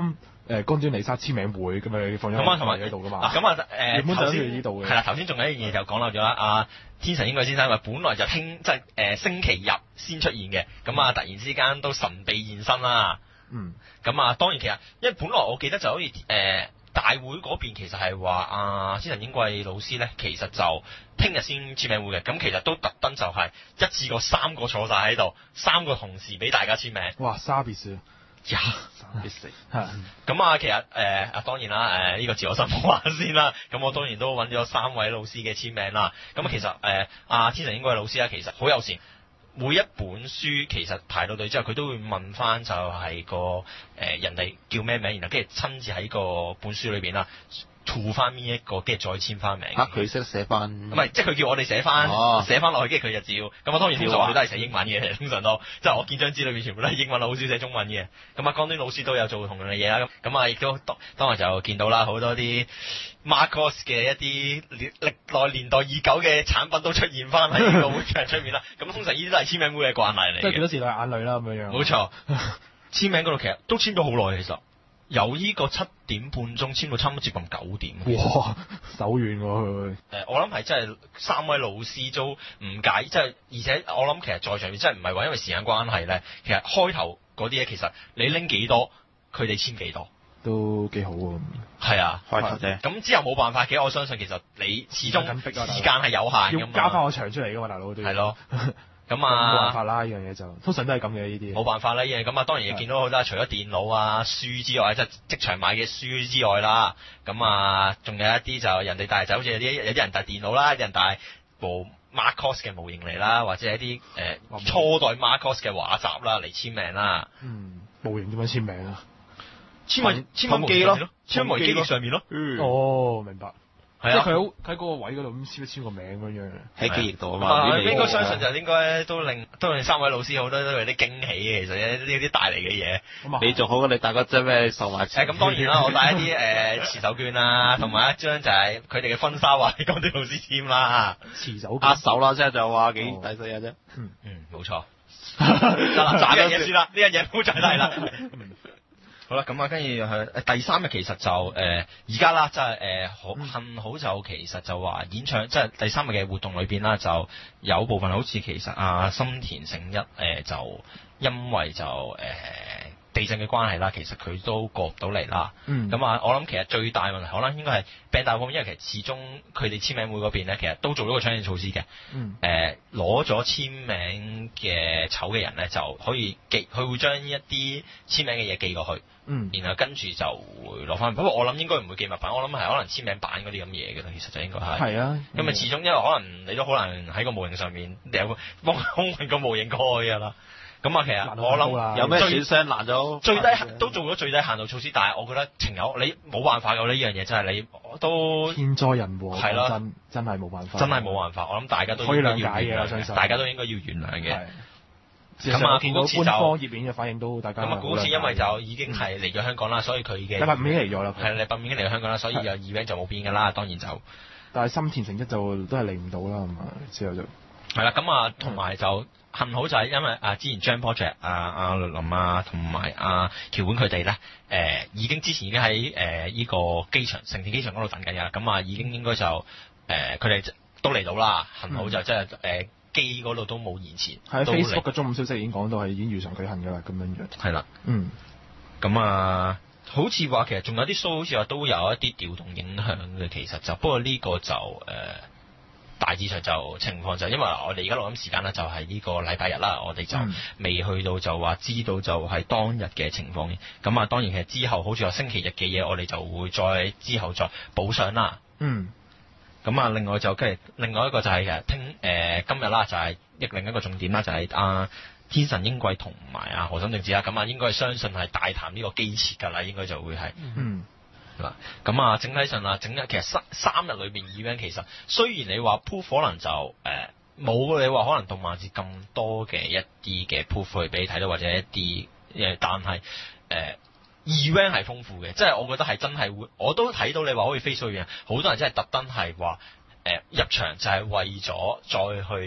誒岡端尼沙簽名會咁咪放咗咁啊，同埋喺度噶嘛。 咁啊誒原本就喺頭先呢度嘅。 係啦，頭先仲有一樣嘢就講漏咗啦。阿天神英貴先生話本來就聽即係誒星期日先出現嘅，咁啊突然之間都神秘現身啦。 嗯。 咁啊當然其實因為本來我記得就好似誒。呃大會嗰邊其實係話啊，天神英貴老師咧，其實就聽日先簽名會嘅，咁其實都特登就係一次過三個坐晒喺度，三個同時俾大家簽名。 哇！沙別斯呀， 沙別斯係咁啊，其實誒啊、呃、當然啦，誒、呃、呢、這個自我心話先啦，咁我當然都揾咗三位老師嘅簽名啦。咁其實誒阿、呃、天神英貴老師咧，其實好友善。每一本書其實排到隊之後，佢都會問翻就係個誒、呃、人哋叫咩名，然後跟住親自喺個本書裏邊啦，塗翻呢一個，跟住再簽翻名。 嚇佢識寫翻？ 唔係，即係佢叫我哋寫翻， 哦、寫翻落去，跟住佢就照。咁啊，當然通常我哋都係寫英文嘅，通常都即係我見張紙裏邊全部都係英文，好少寫中文嘅。咁啊，江端老師都有做同樣嘅嘢啦。咁咁啊，亦都當當日就見到啦，好多啲 Marcos 嘅一啲歷歷來年代已久嘅產品都出現翻喺呢個會場出面啦。咁通常呢啲都係簽名會嘅慣例嚟嘅。 即係幾多時都係眼淚啦咁樣樣。 冇錯，簽名嗰度其實都簽咗好耐，其實由呢個七點半鐘簽到差唔多接近九點。 哇，手軟喎佢。 誒，我諗係真係三位老師都唔介意，即係而且我諗其實在場面真係唔係話因為時間關係咧，其實開頭嗰啲嘢其實你拎幾多，佢哋簽幾多。 都幾好喎。 係啊， 開頭啫。 咁之後冇辦法嘅，我相信其實你始終時間係有限㗎嘛。 要交翻個場出嚟㗎嘛，大佬都要。 係咯。咁啊， 冇辦法啦，呢樣嘢就通常都係咁嘅呢啲。 冇辦法啦，呢樣咁啊，當然亦見到好多除咗電腦啊、書之外，即係即場買嘅書之外啦。咁啊，仲有一啲就人哋帶就好似有啲有啲人帶電腦啦，有人帶部 Marcos 嘅模型嚟啦，或者一啲誒、呃、初代 Marcos 嘅畫集啦嚟簽名啦。 嗯，模型點樣簽名啊？ 簽喺簽喺機咯，簽喺機上面咯。 嗯、哦，明白。 係啊， 即係佢好喺嗰個位嗰度咁簽一簽個名咁樣。 喺記憶度啊嘛。 應該相信就應該都令都令三位老師好多都有啲驚喜嘅，其實呢啲帶嚟嘅嘢。 你仲好過你帶嗰張咩售賣誒咁當然啦，我帶一啲誒持手券啦，同埋一張就係佢哋嘅婚紗話俾江端老師簽啦。 持手握手啦，即係就話幾抵死嘅啫。 嗯嗯，冇錯。得啦，賺嘅嘢算啦，呢樣嘢唔好再提啦。好啦，咁啊，跟住係第三日其實就誒而家啦，即係誒好幸好就其實就話演唱，即係第三日嘅活動裏邊啦，就有部分好似其實啊森田誠一誒、呃、就因為就誒、呃、地震嘅關係啦，其實佢都過唔到嚟啦。嗯。咁啊，我諗其實最大問題可能應該係病大方面，因為其實始終佢哋簽名會嗰邊咧，其實都做咗個搶應措施嘅。嗯。誒攞咗簽名嘅籌嘅人咧，就可以寄，佢會將一啲簽名嘅嘢寄過去。嗯，然後跟住就會攞翻，不過我諗應該唔會寄物品，我諗係可能簽名版嗰啲咁嘢嘅啦，其實就應該係。係啊，因為始終因為可能你都可能喺個模型上面有個幫空運個模型過去㗎啦。咁啊，其實我諗有咩損傷難咗， 最低都做咗最低限度措施，但係我覺得情有你冇辦法㗎呢樣嘢，真係你都天災人禍， 係咯， 真真係冇辦法， 真係冇辦法。我諗大家都可以諒解嘅，我相信大家都應該要原諒嘅。 咁啊，見到官方頁面嘅反應都大家咁啊，好似因為就已經係嚟咗香港啦，所以佢嘅禮拜五已經嚟咗啦。 係禮拜五已經嚟咗香港啦，所以有 event 就冇變㗎啦。當然就， 但係森田誠一就都係嚟唔到啦，係嘛？之後就係啦。咁啊，同埋就幸好就係因為啊，之前 Jam Project 啊、阿律林啊，同埋阿橋本佢哋咧，誒已經之前已經喺誒依個機場成田機場嗰度等緊㗎啦。咁啊，已經應該就誒佢哋都嚟到啦。幸好就即係誒。機嗰度都冇延遲， 喺 Facebook 嘅中午消息已經講到係已經如常舉行㗎啦，咁樣樣。係啦，嗯， 咁啊，好似話其實仲有啲 show 好似話都有一啲調動影響嘅，其實就不過呢個就誒、呃、大致上就情況就因為我哋而家錄音時間咧就係呢個禮拜日啦，我哋就未去到就話知道就係當日嘅情況嘅。咁啊，當然其實之後好似話星期日嘅嘢，我哋就會再之後再補上啦。嗯。咁啊，另外就跟住另外一個就係其實聽誒今日啦，就係亦另一個重點啦，就係阿天神英貴同埋阿河森正治啦。咁啊，應該相信係大談呢個機設㗎啦，應該就會係嗯嗱。咁啊，整體上啊，整一其實三三日裏邊 event 其實雖然你話 proof 可能就誒冇、呃、你話可能動漫節咁多嘅一啲嘅 proof 去俾你睇到，或者一啲誒，但係誒。呃event 係豐富嘅，即係我覺得係真係會，我都睇到你話可以飛數樣，好多人真係特登係話誒入場就係為咗再去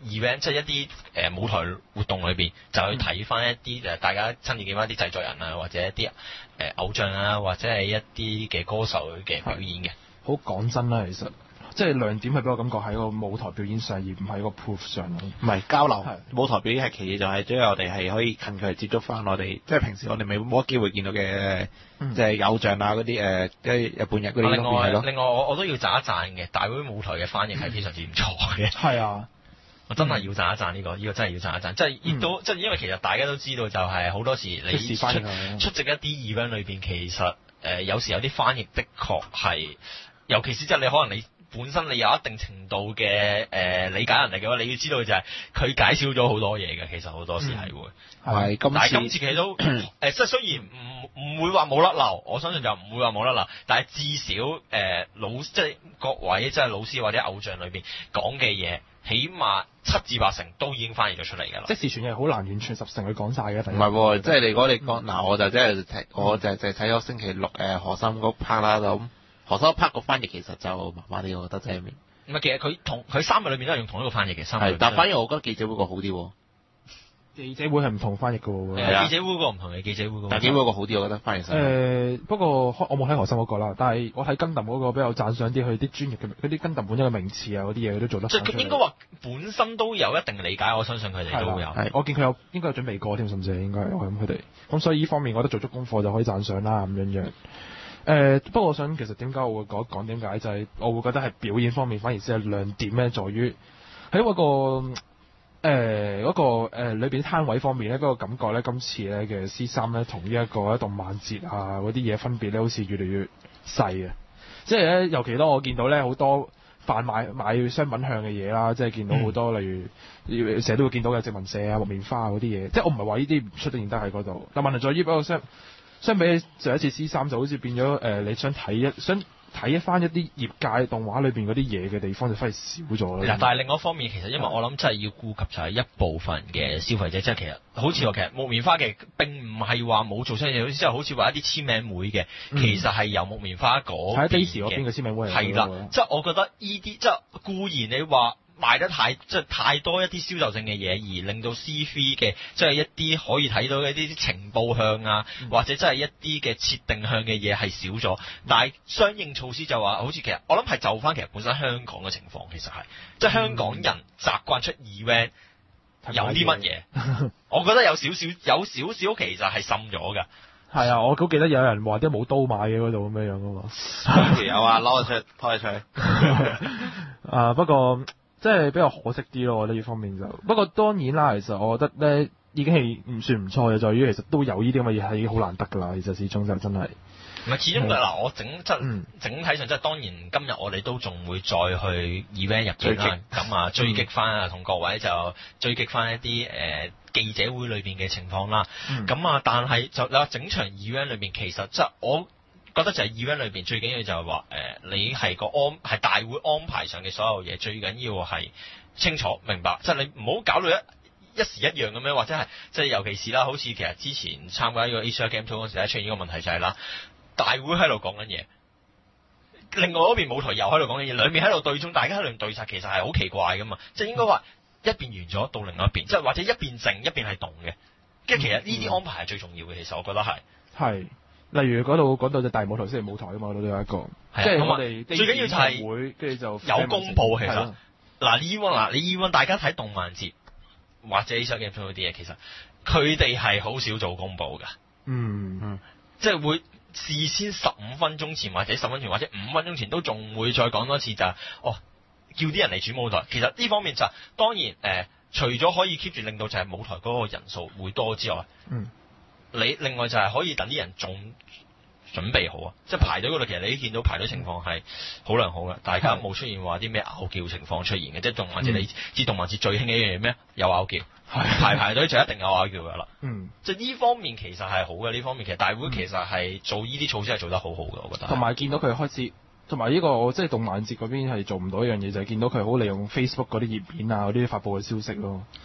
event，即係一啲誒、呃、舞台活動裏邊，就去睇翻一啲誒、呃、大家親自見翻啲製作人啊，或者一啲誒、呃、偶像啊，或者係一啲嘅歌手嘅表演嘅。 好講真啦，其實即係亮點係俾我感覺喺個舞台表演上，而唔係個 proof 上咯。 唔係交流，舞台表演係其次，就係主要我哋係可以近距離接觸翻我哋，即係平時我哋未冇乜機會見到嘅， 嗯、 即係偶像啊嗰啲誒，即係日本人嗰啲另外， 咯。 另外我我都要讚一讚嘅，大會舞台嘅翻譯係非常之唔錯嘅。 係啊。 我真係要讚一讚呢、這個，呢、這個真係要讚一讚。即係亦都，即係、嗯、因為其實大家都知道，就係好多時你出出席一啲 event 裏邊，其實誒、呃、有時有啲翻譯的確係，尤其是即係你可能你本身你有一定程度嘅誒、呃、理解能力嘅話，你要知道就係佢解少咗好多嘢嘅。其實好多時係會， 係、嗯、 但係今次其實都誒，即係、呃、雖然唔唔會話冇甩漏，我相信就唔會話冇甩漏，但係至少誒、呃、老即係各位即係老師或者偶像裏邊講嘅嘢。起碼七至八成都已經翻譯咗出嚟㗎啦。即時傳譯好難完全十成去講晒嘅。 唔係喎，即係如果你講嗱、嗯，我就即係睇，我就就睇咗星期六誒何心嗰 part 啦。咁何心 part 個翻譯其實就麻麻地，我覺得真係。 唔係，其實佢同佢三日裏面都係用同一個翻譯嘅。三日。 但反而我覺得記者會個好啲喎。 記者會係唔同翻譯嘅喎。 係啊，記者會個唔同嘅記者會個。 但記者會個好啲，我覺得翻譯上。誒、 呃，不過我冇睇何心嗰個啦，但係我睇根特嗰個比較讚賞啲，佢啲專業嘅嗰啲根特本身嘅名詞啊嗰啲嘢，佢都做得。 即係應該話本身都有一定嘅理解，我相信佢哋都有。 係，我見佢有應該有準備過添，甚至係應該我諗佢哋。咁所以呢方面，我覺得做足功課就可以讚賞啦咁樣樣。誒、呃，不過我想其實點解我會講講點解就係、是、我會覺得係表演方面反而先係亮點咧，在於喺嗰個。誒、呃、嗰、那個誒裏邊攤位方面咧，嗰、那個感覺咧，今次咧嘅 C 三咧，同呢一個一動漫節啊嗰啲嘢分別咧，好似越嚟越細啊！即係咧，尤其當我見到咧好多販賣買商品向嘅嘢啦，即係見到好多、嗯、例如成日都會見到嘅殖民社啊、木棉花嗰啲嘢，即係我唔係話呢啲唔出得現得喺嗰度，但問題在於不過相相比起上一次 C 三就好似變咗誒、呃，你想睇一想。睇一翻一啲業界動畫裏邊嗰啲嘢嘅地方就反而少咗啦。嗱， 但係另外一方面，其實因為我諗真係要顧及就係一部分嘅消費者，即係其實好似話其實木棉花嘅並唔係話冇做出嘢，即係好似話一啲簽名會嘅、嗯，其實係由木棉花嗰邊嘅。喺 Daisy 嗰邊嘅簽名會係啦，即係我覺得依啲即係固然你話。賣得太即係太多一啲銷售性嘅嘢，而令到 C 三嘅即係一啲可以睇到嘅一啲情報向啊，嗯、或者真係一啲嘅設定向嘅嘢係少咗。但係相應措施就話，好似其實我諗係就翻其實本身香港嘅情況，其實係即係香港人習慣出 event、嗯、有啲乜嘢，我覺得有少少有少少其實係滲咗㗎。 係啊，我好記得有人話啲冇刀買嘅嗰度咁樣樣㗎嘛。 有啊，攞出拖出去。 啊，不過。即係比較可惜啲咯，我覺得呢方面就。不過當然啦，其實我覺得咧已經係唔算唔錯嘅，在於其實都有呢啲咁嘅嘢係好難得㗎啦。其實始終就真係。唔係，始終就嗱，我整即係、嗯、整體上即係當然，今日我哋都仲會再去 event 入邊啦，咁啊追擊翻啊，同各位就追擊翻一啲誒、呃、記者會裏邊嘅情況啦。咁、嗯、啊，但係就你話整場 event 裏邊，其實即係我。覺得就係 event 裏邊最緊要就係話誒，你係個安係大會安排上嘅所有嘢，最緊要係清楚明白，即係你唔好搞到一一時一樣咁樣，或者係即係尤其是啦，好似其實之前參加呢個 Asia Game Show 嗰時咧出現呢個問題就係啦，大會喺度講緊嘢，另外嗰邊舞台又喺度講緊嘢，兩邊喺度對中，大家喺度對策，其實係好奇怪噶嘛，即係應該話一邊完咗到另外一邊，即係或者一邊靜一邊係動嘅，跟住其實呢啲安排係最重要嘅，其實我覺得係係。例如嗰度講到隻大舞台先係舞台啊嘛，嗰度都有一個，即係我哋最緊要就係會，跟住就有公佈其實。嗱，你以往嗱，你以往大家睇動漫節或者 Asia Game Show 嗰啲嘢，其實佢哋係好少做公佈㗎。嗯嗯，即係會事先十五分鐘前或者十分鐘前或者五分鐘前都仲會再講多次就係、是，哦，叫啲人嚟主舞台。其實呢方面就當然誒、呃，除咗可以 keep 住令到就係舞台嗰個人數會多之外，嗯。你另外就係可以等啲人仲準備好啊，即係排隊嗰度，其實你都見到排隊情況係好良好嘅，大家冇出現話啲咩拗撬情況出現嘅，即係動漫節你知動漫節最興嘅一樣嘢咩？有拗撬，排排隊就一定有拗撬㗎啦。嗯，即係呢方面其實係好嘅，呢方面其實大會其實係做呢啲措施係做得好好嘅，我覺得。同埋見到佢開始，同埋呢個即係動漫節嗰邊係做唔到一樣嘢，就係、是、見到佢好利用 Facebook 嗰啲頁面啊，嗰啲發佈嘅消息咯。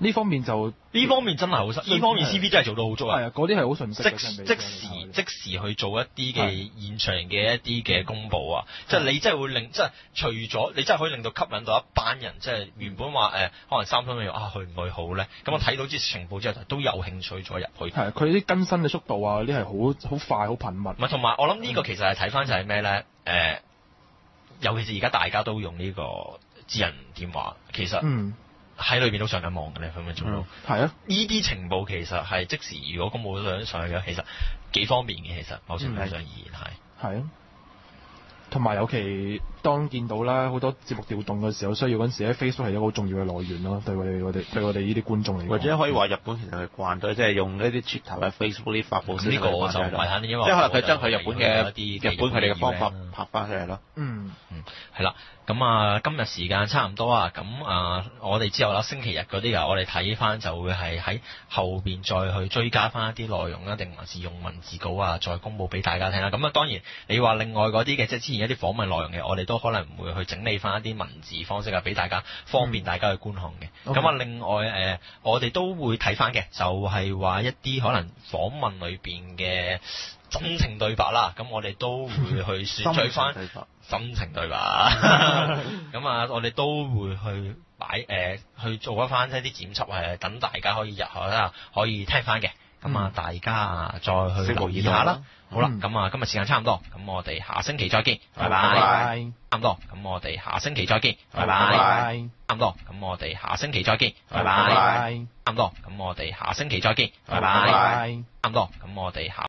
呢方面就呢方面真係好實，呢方面 C P 真係做到好足啊！ 係啊，嗰啲係好順適即即時即時去做一啲嘅現場嘅一啲嘅公佈啊！即係你真係會令即係除咗你真係可以令到吸引到一班人，即係原本話誒、呃、可能三分鐘啊去唔去好咧？咁我睇到啲情報之後都有興趣再入去。 係佢啲更新嘅速度啊，啲係好好快好頻密。 唔係同埋我諗呢個其實係睇翻就係咩咧？誒、呃，尤其是而家大家都用呢個智能電話，其實嗯。喺裏邊都上緊網嘅咧，佢咪做到？係、嗯、啊，呢啲情報其實係即時，如果公佈咗上去嘅，其實幾方便嘅。其實某程度上而言係。係、嗯、啊，同埋尤其當見到啦，好多節目調動嘅時候，需要嗰陣時咧 Facebook 係一個好重要嘅來源咯，對我哋我哋對我哋呢啲觀眾嚟講。或者可以話日本其實係慣咗，即係用呢啲 Twitter 嘅 Facebook 啲發佈。呢、嗯這個我就唔係肯定，因為即係可能佢將佢日本嘅一啲日本佢哋嘅方法拍翻出嚟咯。嗯嗯，係啦。咁啊，今日時間差唔多啊，咁啊，我哋之後啦，星期日嗰啲啊，我哋睇翻就會係喺後邊再去追加翻一啲內容啦，定還是用文字稿啊，再公佈俾大家聽啦。咁啊，當然你話另外嗰啲嘅，即係之前一啲訪問內容嘅，我哋都可能會去整理翻一啲文字方式啊，俾大家方便大家去觀看嘅。咁、嗯、啊，另外誒、呃，我哋都會睇翻嘅，就係、是、話一啲可能訪問裏邊嘅真情對白啦，咁我哋都會去選取翻真情對白，咁啊，我哋都會去擺誒、呃、去做一翻一啲剪輯，係等大家可以日後啦可以聽翻嘅，咁啊，大家再去留意下啦。好啦，咁啊，今日時間差唔多，咁我哋下星期再見，拜拜。差唔多，咁我哋下星期再見，拜拜。差唔多，咁我哋下星期再見，拜拜。差唔多，咁我哋下星期再見，拜拜。差唔多，咁我哋下。